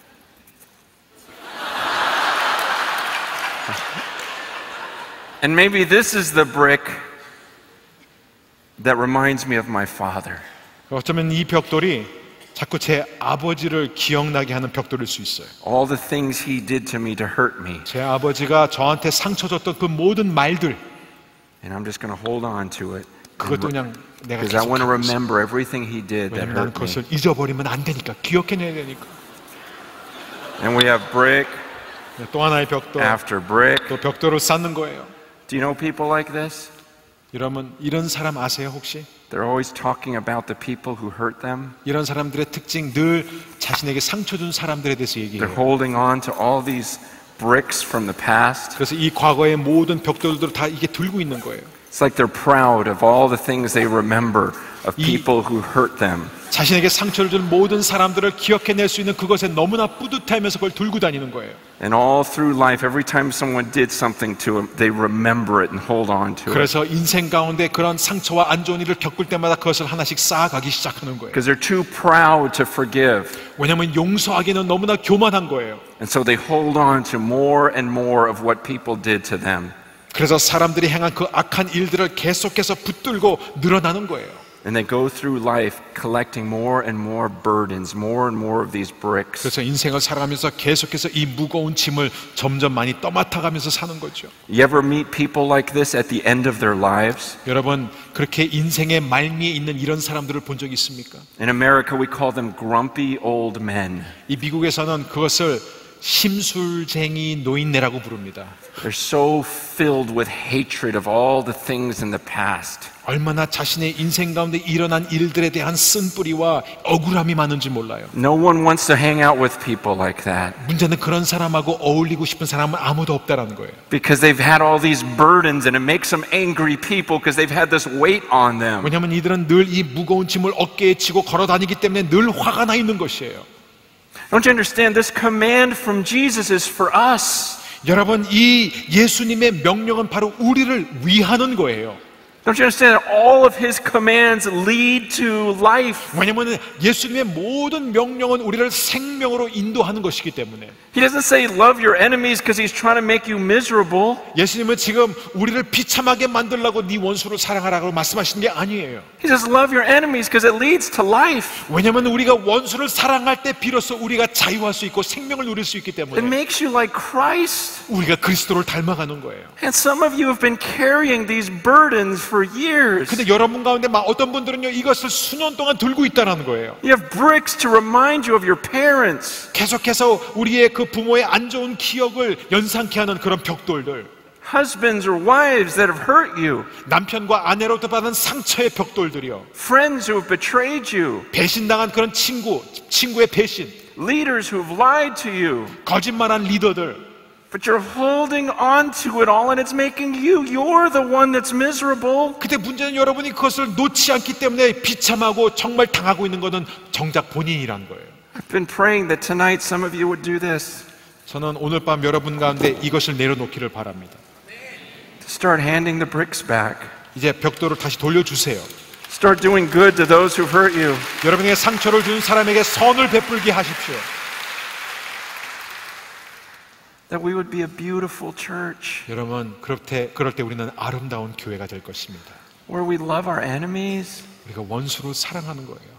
And maybe this is the brick that reminds me of my father. 어쩌면 이 벽돌이 자꾸 제 아버지를 기억나게 하는 벽돌일 수 있어요. All the things he did to me to hurt me. 제 아버지가 저한테 상처 줬던 그 모든 말들, And I'm just going to hold on to it. 그것도 그냥 내가 Because I 계속 want to 갖고 있어. remember everything he did that 왜냐면 난 hurt me. 그것을 잊어버리면 안 되니까, 기억해내야 되니까. And we have brick 또 하나의 벽돌, after brick. 또 벽돌을 쌓는 거예요. Do you know people like this? 여러분, 이런 사람 아세요 혹시? They're always talking about the people who hurt them. 이런 사람들의 특징, 늘 자신에게 상처 준 사람들에 대해서 They're 얘기해요. holding on to all these bricks from the past. 그래서 이 과거의 모든 벽돌들을 다 이게 들고 있는 거예요. It's like they're proud of all the things they remember of people who hurt them. 자신에게 상처를 준 모든 사람들을 기억해낼 수 있는 그것에 너무나 뿌듯해하면서 그걸 들고 다니는 거예요. And all through life, every time someone did something to them, they remember it and hold on to it. 그래서 인생 가운데 그런 상처와 안 좋은 일을 겪을 때마다 그것을 하나씩 쌓아가기 시작하는 거예요. Because they're too proud to forgive. 왜냐하면 용서하기는 너무나 교만한 거예요. And so they hold on to more and more of what people did to them. 그래서 사람들이 행한 그 악한 일들을 계속해서 붙들고 늘어나는 거예요. And they go through life collecting more and more burdens, more and more of these bricks. 그래서 인생을 살아가면서 계속해서 이 무거운 짐을 점점 많이 떠맡아가면서 사는 거죠. You ever meet people like this at the end of their lives? 여러분, 그렇게 인생의 말미에 있는 이런 사람들을 본 적 있습니까? In America, we call them grumpy old men. 이 미국에서는 그것을 심술쟁이 노인네라고 부릅니다. They're so filled with hatred of all the things in the past. 얼마나 자신의 인생 가운데 일어난 일들에 대한 쓴뿌리와 억울함이 많은지 몰라요. No one wants to hang out with people like that 문제는 그런 사람하고 어울리고 싶은 사람은 아무도 없다라는 거예요. because they've had all these burdens and it makes them angry people because they've had this weight on them. 왜냐하면 이들은 늘 이 무거운 짐을 어깨에 지고 걸어 다니기 때문에 늘 화가 나 있는 것이에요. Don't you understand? This command from Jesus is for us. 여러분, 이 예수님의 명령은 바로 우리를 위하는 거예요. Don't you understand that all of his commands lead to life? 왜냐하면 예수님의 모든 명령은 우리를 생명으로 인도하는 것이기 때문에. He doesn't say love your enemies because he's trying to make you miserable. 예수님은 지금 우리를 비참하게 만들려고 네 원수를 사랑하라고 말씀하시는 게 아니에요. He says love your enemies because it leads to life. 왜냐하면 우리가 원수를 사랑할 때 비로소 우리가 자유할 수 있고 생명을 누릴 수 있기 It 때문에 makes you like Christ. 우리가 그리스도를 닮아가는 거예요. And some of you have been carrying these burdens for years. 근데 여러분 가운데 막 어떤 분들은요, 이것을 수년 동안 들고 있다는 거예요. You have bricks to remind you of your parents. 계속해서 우리의 그 부모의 안 좋은 기억을 연상케 하는 그런 벽돌들, Husbands or wives that have hurt you. 남편과 아내로부터 받은 상처의 벽돌들이요, Friends who have betrayed you. 배신당한 그런 친구, 친구의 배신, Leaders who have lied to you. 거짓말한 리더들. But you're holding on to it all and it's making you, you're the one that's miserable. 근데 문제는 여러분이 그것을 놓지 않기 때문에 비참하고 정말 당하고 있는 것은 정작 본인이라는 거예요. I've been praying that tonight some of you would do this. 저는 오늘 밤 여러분 가운데 이것을 내려놓기를 바랍니다. Start handing the bricks back. 이제 벽돌을 다시 돌려주세요. Start doing good to those who've hurt you. 여러분에게 상처를 준 사람에게 선을 베풀게 하십시오. That we would be a beautiful church. 여러분, 그럴 때, 그럴 때 우리는 아름다운 교회가 될 것입니다. Where we love our enemies. 우리가 원수를 사랑하는 거예요.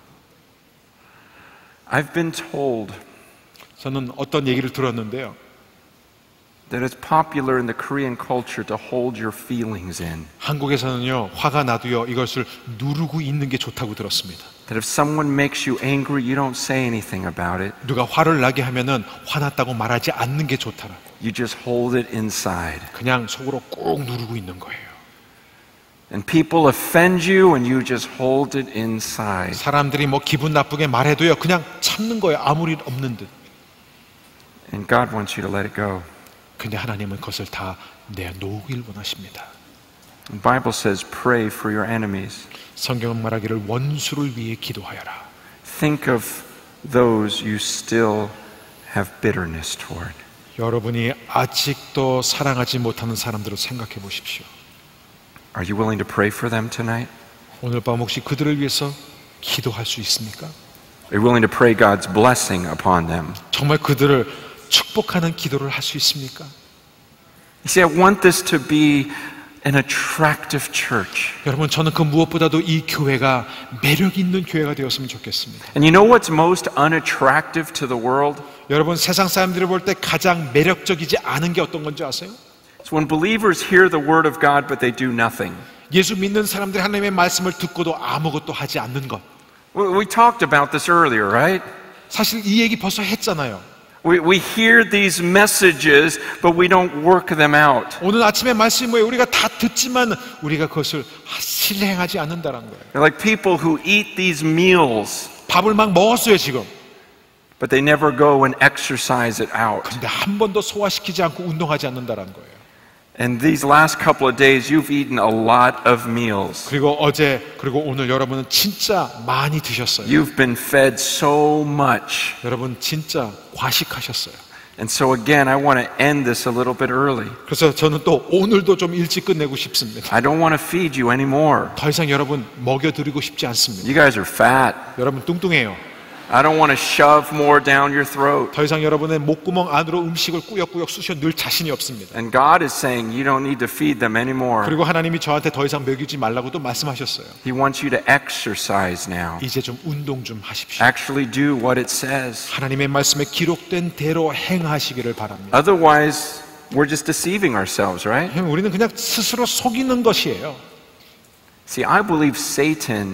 I've been told 저는 어떤 얘기를 들었는데요. that it's popular in the Korean culture to hold your feelings in. 한국에서는요, 화가 나도요, 이것을 누르고 있는 게 좋다고 들었습니다. That if someone makes you angry, you don't say anything about it. 누가 화를 나게 하면은 화났다고 말하지 않는 게 좋다라. You just hold it inside. 그냥 속으로 꼭 누르고 있는 거예요. And people offend you and you just hold it inside. 사람들이 뭐 기분 나쁘게 말해도요, 그냥 참는 거예요. 아무 일 없는 듯. And God wants you to let it go. 근데 하나님은 그것을 다 내놓으길 원하십니다. The Bible says pray for your enemies. 성경은 말하기를 원수를 위해 기도하여라. Think of those you still have bitterness toward. 여러분이 아직도 사랑하지 못하는 사람들을 생각해 보십시오. Are you willing to pray for them tonight? 오늘 밤 혹시 그들을 위해서 기도할 수 있습니까? Are you willing to pray God's blessing upon them? 정말 그들을 축복하는 기도를 할 수 있습니까? You see, I want this to be an attractive church. 여러분, 저는 그 무엇보다도 이 교회가 매력 있는 교회가 되었으면 좋겠습니다. And you know what's most unattractive to the world? 여러분, 세상 사람들이 볼 때 가장 매력적이지 않은 게 어떤 건지 아세요? It's when believers hear the word of God but they do nothing. 예수 믿는 사람들이 하나님의 말씀을 듣고도 아무것도 하지 않는 것. We, we talked about this earlier, right? 사실 이 얘기 벌써 했잖아요. We, we hear these messages, but we don't work them out. 오늘 아침에 말씀이 뭐예요? 우리가 다 듣지만 우리가 그것을 실행하지 않는다는 거예요. They're like people who eat these meals, 밥을 막 먹었어요 지금. but they never go and exercise it out. 근데 한 번도 소화시키지 않고 운동하지 않는다는 거예요. And these last couple of days, you've eaten a lot of meals. 그리고 어제 그리고 오늘 여러분은 진짜 많이 드셨어요. You've been fed so much. 여러분 진짜 과식하셨어요. And so again, I want to end this a little bit early. 그래서 저는 또 오늘도 좀 일찍 끝내고 싶습니다. I don't want to feed you anymore. 더 이상 여러분 먹여드리고 싶지 않습니다. You guys are fat. 여러분 뚱뚱해요. I don't want to shove more down your throat. 더 이상 여러분의 목구멍 안으로 음식을 꾸역꾸역 쑤셔 넣을 자신이 없습니다. And God is saying you don't need to feed them anymore. 그리고 하나님이 저한테 더 이상 먹이지 말라고도 말씀하셨어요. He wants you to exercise now. 이제 좀 운동 좀 하십시오. Actually do what it says. 하나님의 말씀에 기록된 대로 행하시기를 바랍니다. Otherwise, we're just deceiving ourselves, right? 우리는 그냥 스스로 속이는 것이에요. See, I believe Satan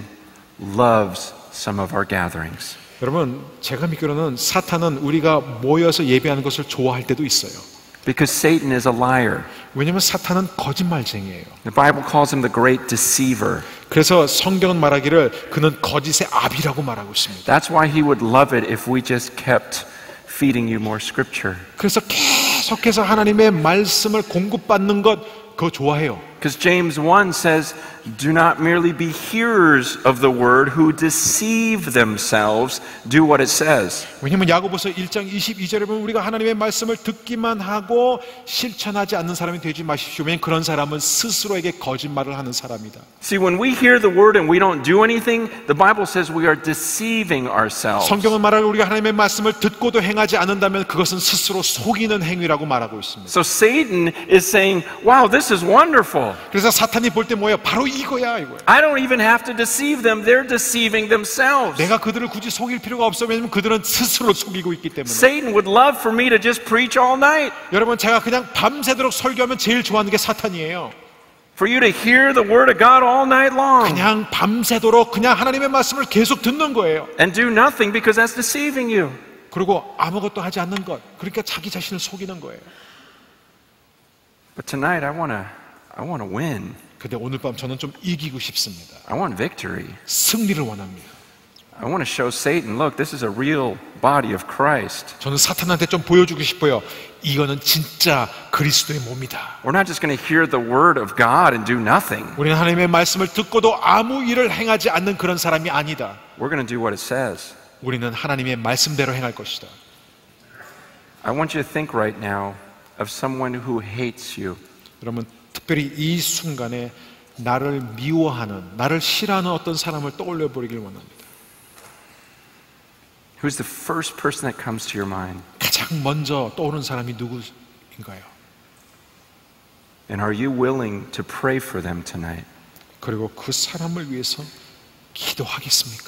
loves some of our gatherings. 여러분, 제가 믿기로는 사탄은 우리가 모여서 예배하는 것을 좋아할 때도 있어요. Because Satan is a liar. 왜냐하면 사탄은 거짓말쟁이에요. The Bible calls him the great deceiver. 그래서 성경은 말하기를 그는 거짓의 아비라고 말하고 있습니다. That's why he would love it if we just kept feeding you more scripture. 그래서 계속해서 하나님의 말씀을 공급받는 것 그거 좋아해요. Because James one says, do not merely be hearers of the word who deceive themselves. Do what it says. 왜냐하면 야고보서 일 장 이십이 절에 보면 우리가 하나님의 말씀을 듣기만 하고 실천하지 않는 사람이 되지 마십시오. 왜냐하면 그런 사람은 스스로에게 거짓말을 하는 사람이다. See, when we hear the word and we don't do anything, the Bible says we are deceiving ourselves. 성경은 말하기를 우리가 하나님의 말씀을 듣고도 행하지 않는다면 그것은 스스로 속이는 행위라고 말하고 있습니다. So Satan is saying, wow, this is wonderful. 그래서 사탄이 볼 때 뭐예요? 바로 이거야, 이거야. I don't even have to deceive them. They're deceiving themselves. 내가 그들을 굳이 속일 필요가 없어. 왜냐하면 그들은 스스로 속이고 있기 때문에. Satan would love for me to just preach all night. 여러분, 제가 그냥 밤새도록 설교하면 제일 좋아하는 게 사탄이에요. For you to hear the word of God all night long. 그냥 밤새도록 그냥 하나님의 말씀을 계속 듣는 거예요. And do nothing because that's deceiving you. 그리고 아무것도 하지 않는 것. 그러니까 자기 자신을 속이는 거예요. But tonight I want to I want to win. 근데 오늘 밤 저는 좀 이기고 싶습니다. I want victory. 승리를 원합니다. I want to show Satan, look, this is a real body of Christ. 저는 사탄한테 좀 보여주고 싶어요. 이거는 진짜 그리스도의 몸이다. We're not just going to hear the word of God and do nothing. 우리는 하나님의 말씀을 듣고도 아무 일을 행하지 않는 그런 사람이 아니다. We're going to do what it says. 우리는 하나님의 말씀대로 행할 것이다. I want you to think right now of someone who hates you. 여러분, 특별히 이 순간에 나를 미워하는, 나를 싫어하는 어떤 사람을 떠올려 버리길 원합니다. Who's the first person that comes to your mind? 가장 먼저 떠오르는 사람이 누구인가요? And are you willing to pray for them tonight? 그리고 그 사람을 위해서 기도하겠습니까?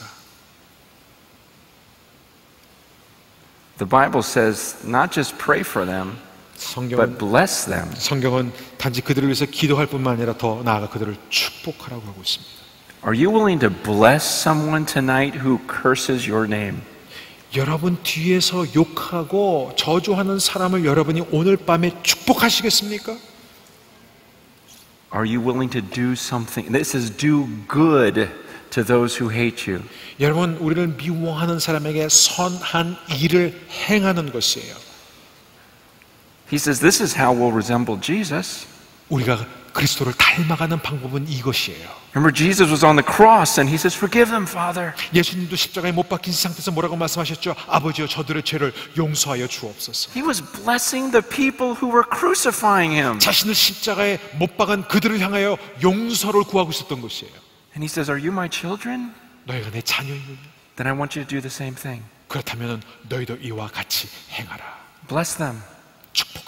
The Bible says not just pray for them, 성경은, but bless them. 성경은 단지 그들을 위해서 기도할 뿐만 아니라 더 나아가 그들을 축복하라고 하고 있습니다. Are you willing to bless someone tonight who curses your name? 여러분 뒤에서 욕하고 저주하는 사람을 여러분이 오늘 밤에 축복하시겠습니까? Are you willing to do something? This is do good to those who hate you. 여러분, 우리를 미워하는 사람에게 선한 일을 행하는 것이에요. He says this is how we'll resemble Jesus. 우리가 그리스도를 닮아가는 방법은 이것이에요. Remember, Jesus was on the cross and he says, forgive them, Father. 예수님도 십자가에 못 박힌 상태에서 뭐라고 말씀하셨죠? 아버지여, 저들의 죄를 용서하여 주옵소서. He was blessing the people who were crucifying him. 자신을 십자가에 못 박은 그들을 향하여 용서를 구하고 있었던 것이에요. And he says, are you my children? 너희가 내 자녀이느냐? Then I want you to do the same thing. 그렇다면 너희도 이와 같이 행하라. Bless them. 축복하라.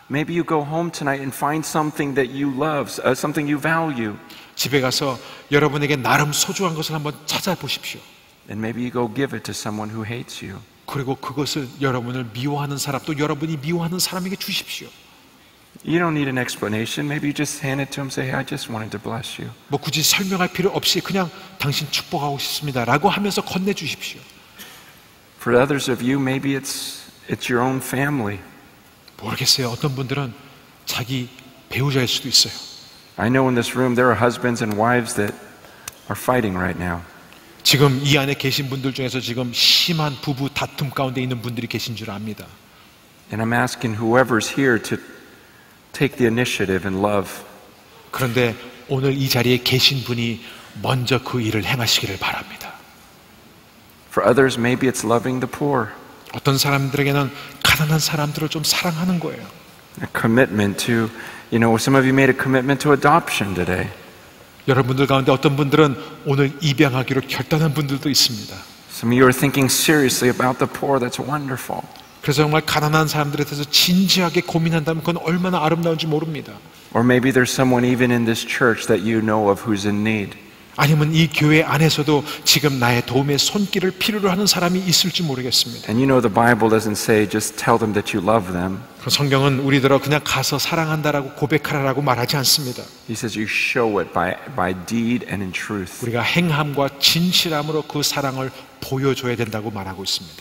Maybe you go home tonight and find something that you love, uh, something you value. 집에 가서 여러분에게 나름 소중한 것을 한번 찾아보십시오. And maybe you go give it to someone who hates you. 그리고 그것을 여러분을 미워하는 사람, 또 여러분이 미워하는 사람에게 주십시오. You don't need an explanation. Maybe you just hand it to him and say, hey, I just wanted to bless you. 뭐 굳이 설명할 필요 없이 그냥 당신 축복하고 싶습니다 라고 하면서 건네주십시오. For others of you, maybe it's, it's your own family. 모르겠어요. 어떤 분들은 자기 배우자일 수도 있어요. I know in this room there are husbands and wives that are fighting right now. 지금 이 안에 계신 분들 중에서 지금 심한 부부 다툼 가운데 있는 분들이 계신 줄 압니다. And I'm asking whoever's here to take the initiative and love. 그런데 오늘 이 자리에 계신 분이 먼저 그 일을 행하시기를 바랍니다. For others, maybe it's loving the poor. 어떤 사람들에게는 가난한 사람들을 좀 사랑하는 거예요. A commitment to, you know, some of you made a commitment to adoption today. 여러분들 가운데 어떤 분들은 오늘 입양하기로 결단한 분들도 있습니다. Some of you are thinking seriously about the poor. That's wonderful. 그래서 정말 가난한 사람들에 대해서 진지하게 고민한다면 그건 얼마나 아름다운지 모릅니다. Or maybe there's someone even in this church that you know of who's in need. 아니면 이 교회 안에서도 지금 나의 도움의 손길을 필요로 하는 사람이 있을지 모르겠습니다. And you know the Bible doesn't say just tell them that you love them. 성경은 우리들어 그냥 가서 사랑한다라고 고백하라고 말하지 않습니다. He says you show it by, by deed and in truth. 우리가 행함과 진실함으로 그 사랑을 보여줘야 된다고 말하고 있습니다.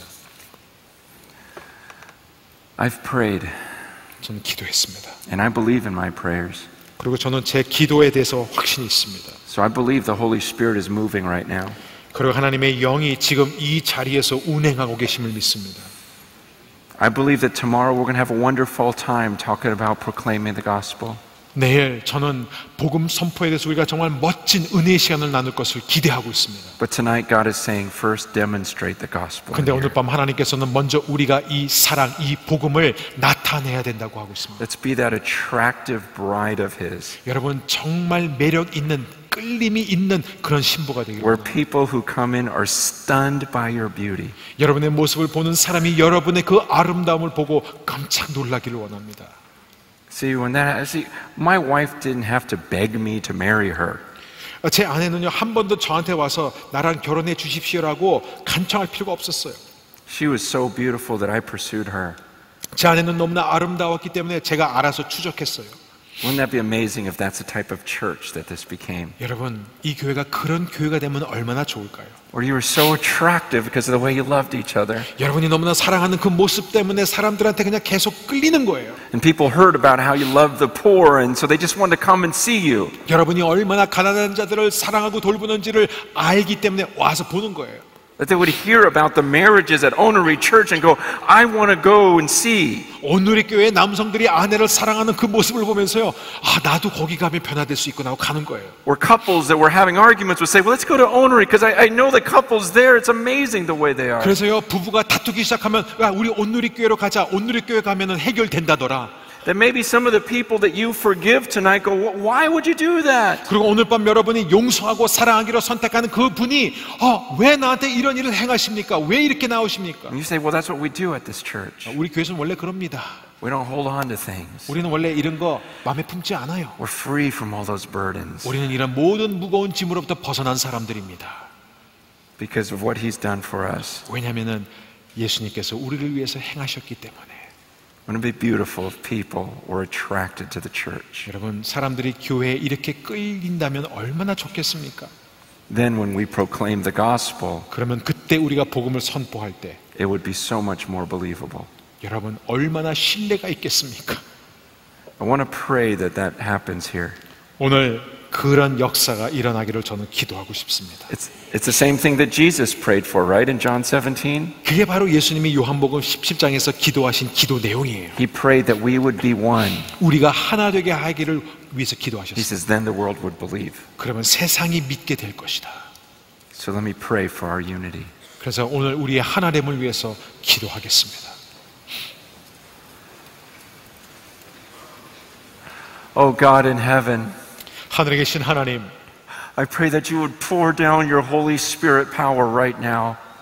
I've prayed. 저는 기도했습니다. And I believe in my prayers. 그리고 저는 제 기도에 대해서 확신이 있습니다. So I believe the Holy Spirit is moving right now. 그리고 하나님의 영이 지금 이 자리에서 운행하고 계심을 믿습니다. I believe that tomorrow we're going to have a wonderful time talking about proclaiming the gospel. 내일 저는 복음 선포에 대해서 우리가 정말 멋진 은혜의 시간을 나눌 것을 기대하고 있습니다. But tonight God is saying first demonstrate the gospel. 근데 오늘 밤 하나님께서는 먼저 우리가 이 사랑, 이 복음을 나타내야 된다고 하고 있습니다. Let's be that attractive bride of His. 여러분 정말 매력 있는 끌림이 있는 그런 신부가 되기를 Where 원합니다. people who come in are stunned by your beauty. 여러분의 모습을 보는 사람이 여러분의 그 아름다움을 보고 깜짝 놀라기를 원합니다. See, when that, see, my wife didn't have to beg me to marry her. 제 아내는요 한 번도 저한테 와서 나랑 결혼해 주십시오라고 간청할 필요가 없었어요. She was so beautiful that I pursued her. 제 아내는 너무나 아름다웠기 때문에 제가 알아서 추적했어요. Wouldn't that be amazing if that's the type of church that this became? 여러분 이 교회가 그런 교회가 되면 얼마나 좋을까요? Where you were so attractive because of the way you loved each other. 여러분이 너무나 사랑하는 그 모습 때문에 사람들한테 그냥 계속 끌리는 거예요. And people heard about how you loved the poor, and so they just wanted to come and see you. 여러분이 얼마나 가난한 자들을 사랑하고 돌보는지를 알기 때문에 와서 보는 거예요. That they would hear about the marriages at Onery Church and go, I want to go and see. 오늘의 교회 남성들이 아내를 사랑하는 그 모습을 보면서요, 아 나도 거기 가면 변화될 수 있구나 하고 가는 거예요. Where couples that were having arguments would say, well, let's go to Onery because I, I know the couples there. It's amazing the way they are. 그래서요 부부가 다투기 시작하면 야, 우리 온누리 교회로 가자. 온누리 교회 가면은 해결된다더라. That maybe some of the people that you forgive tonight go, why would you do that? 그리고 오늘 밤 여러분이 용서하고 사랑하기로 선택하는 그 분이 어, 왜 나한테 이런 일을 행하십니까? 왜 이렇게 나오십니까? And you say, well, that's what we do at this church. 우리 교회에서는 원래 그럽니다. We don't hold on to things. 우리는 원래 이런 거 마음에 품지 않아요. We're free from all those burdens 우리는 이런 모든 무거운 짐으로부터 벗어난 사람들입니다. because of what He's done for us. 왜냐하면은 예수님께서 우리를 위해서 행하셨기 때문에. Wouldn't it be beautiful if people were attracted to the church? 여러분 사람들이 교회에 이렇게 끌린다면 얼마나 좋겠습니까? Then when we proclaim the gospel, 그러면 그때 우리가 복음을 선포할 때 it would be so much more believable. 여러분 얼마나 신뢰가 있겠습니까? I want to pray that that happens here. 오늘 그런 역사가 일어나기를 저는 기도하고 싶습니다. It's, it's the same thing that Jesus prayed for, right? In John seventeen? 그게 바로 예수님이 요한복음 십칠 장에서 기도하신 기도 내용이에요. He prayed that we would be one. 우리가 하나 되게 하기를 위해서 He 기도하셨어요. says, then the world would believe. 그러면 세상이 믿게 될 것이다. So let me pray for our unity. 그래서 오늘 우리의 하나됨을 위해서 기도하겠습니다. Oh God in heaven, 하늘에 계신 하나님, I pray that you would pour down your Holy Spirit power right now.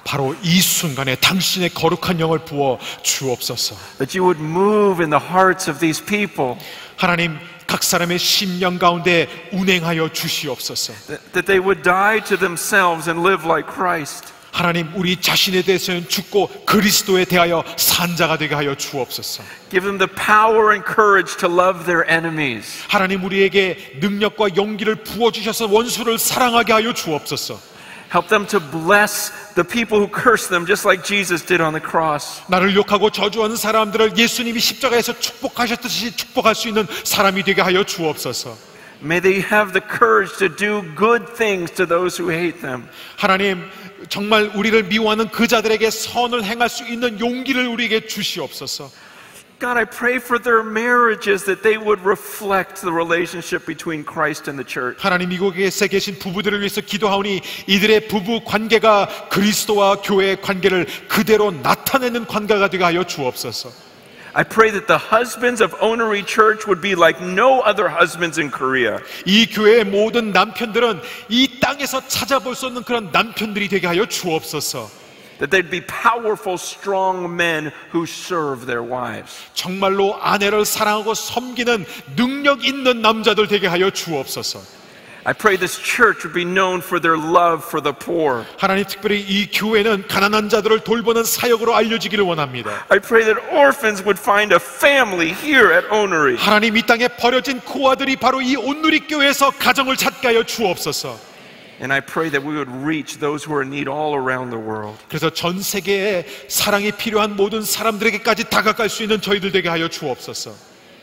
바로 이 순간에 당신의 거룩한 영을 부어 주옵소서. That you would move in the hearts of these people. 하나님, 각 사람의 심령 가운데 운행하여 주시옵소서. That they would die to themselves and live like Christ. 하나님, 우리 자신에 대해서는 죽고 그리스도에 대하여 산 자가 되게 하여 주옵소서. Give them the power and courage to love their enemies. 하나님, 우리에게 능력과 용기를 부어주셔서 원수를 사랑하게 하여 주옵소서. Help them to bless the people who curse them just like Jesus did on the cross. 나를 욕하고 저주하는 사람들을 예수님이 십자가에서 축복하셨듯이 축복할 수 있는 사람이 되게 하여 주옵소서. May they have the courage to do good things to those who hate them. 하나님, 정말 우리를 미워하는 그 자들에게 선을 행할 수 있는 용기를 우리에게 주시옵소서. God, I pray for their marriages that they would reflect the relationship between Christ and the church. 하나님, 이곳에 계신 부부들을 위해서 기도하오니 이들의 부부 관계가 그리스도와 교회의 관계를 그대로 나타내는 관계가 되게 하여 주옵소서. I pray that the husbands of Onari Church would be like no other husbands in Korea. 이 교회의 모든 남편들은 이 땅에서 찾아볼 수 없는 그런 남편들이 되게 하여 주옵소서. That they'd be powerful, strong men who serve their wives. 정말로 아내를 사랑하고 섬기는 능력 있는 남자들 되게 하여 주옵소서. I pray this church would be known for their love for the poor. 하나님, 특별히 이 교회는 가난한 자들을 돌보는 사역으로 알려지기를 원합니다. I pray that orphans would find a family here at Onari. 하나님, 이 땅에 버려진 고아들이 바로 이 온누리 교회에서 가정을 찾게 하여 주옵소서. And I pray that we would reach those who are in need all around the world. 그래서 전 세계에 사랑이 필요한 모든 사람들에게까지 다가갈 수 있는 저희들 되게 하여 주옵소서.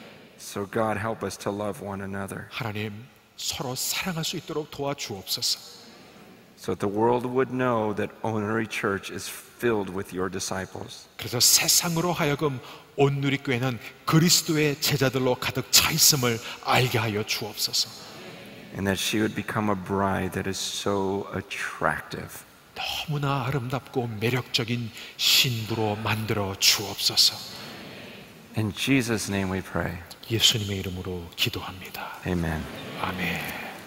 So God, help us to love one another. 하나님, 서로 사랑할 수 있도록 도와주옵소서. So that the world would know that Onari Church is filled with your disciples. 그래서 세상으로 하여금 온누리 교회는 그리스도의 제자들로 가득 차 있음을 알게 하여 주옵소서. And that she would become a bride that is so attractive. 너무나 아름답고 매력적인 신부로 만들어 주옵소서. In Jesus' name we pray. 예수님의 이름으로 기도합니다. Amen. 아멘.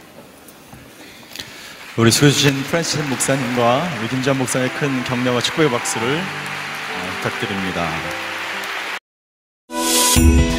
우리 수고해주신 프란시스 목사님과 우리 김지한 목사님의 큰 격려와 축복의 박수를 부탁드립니다.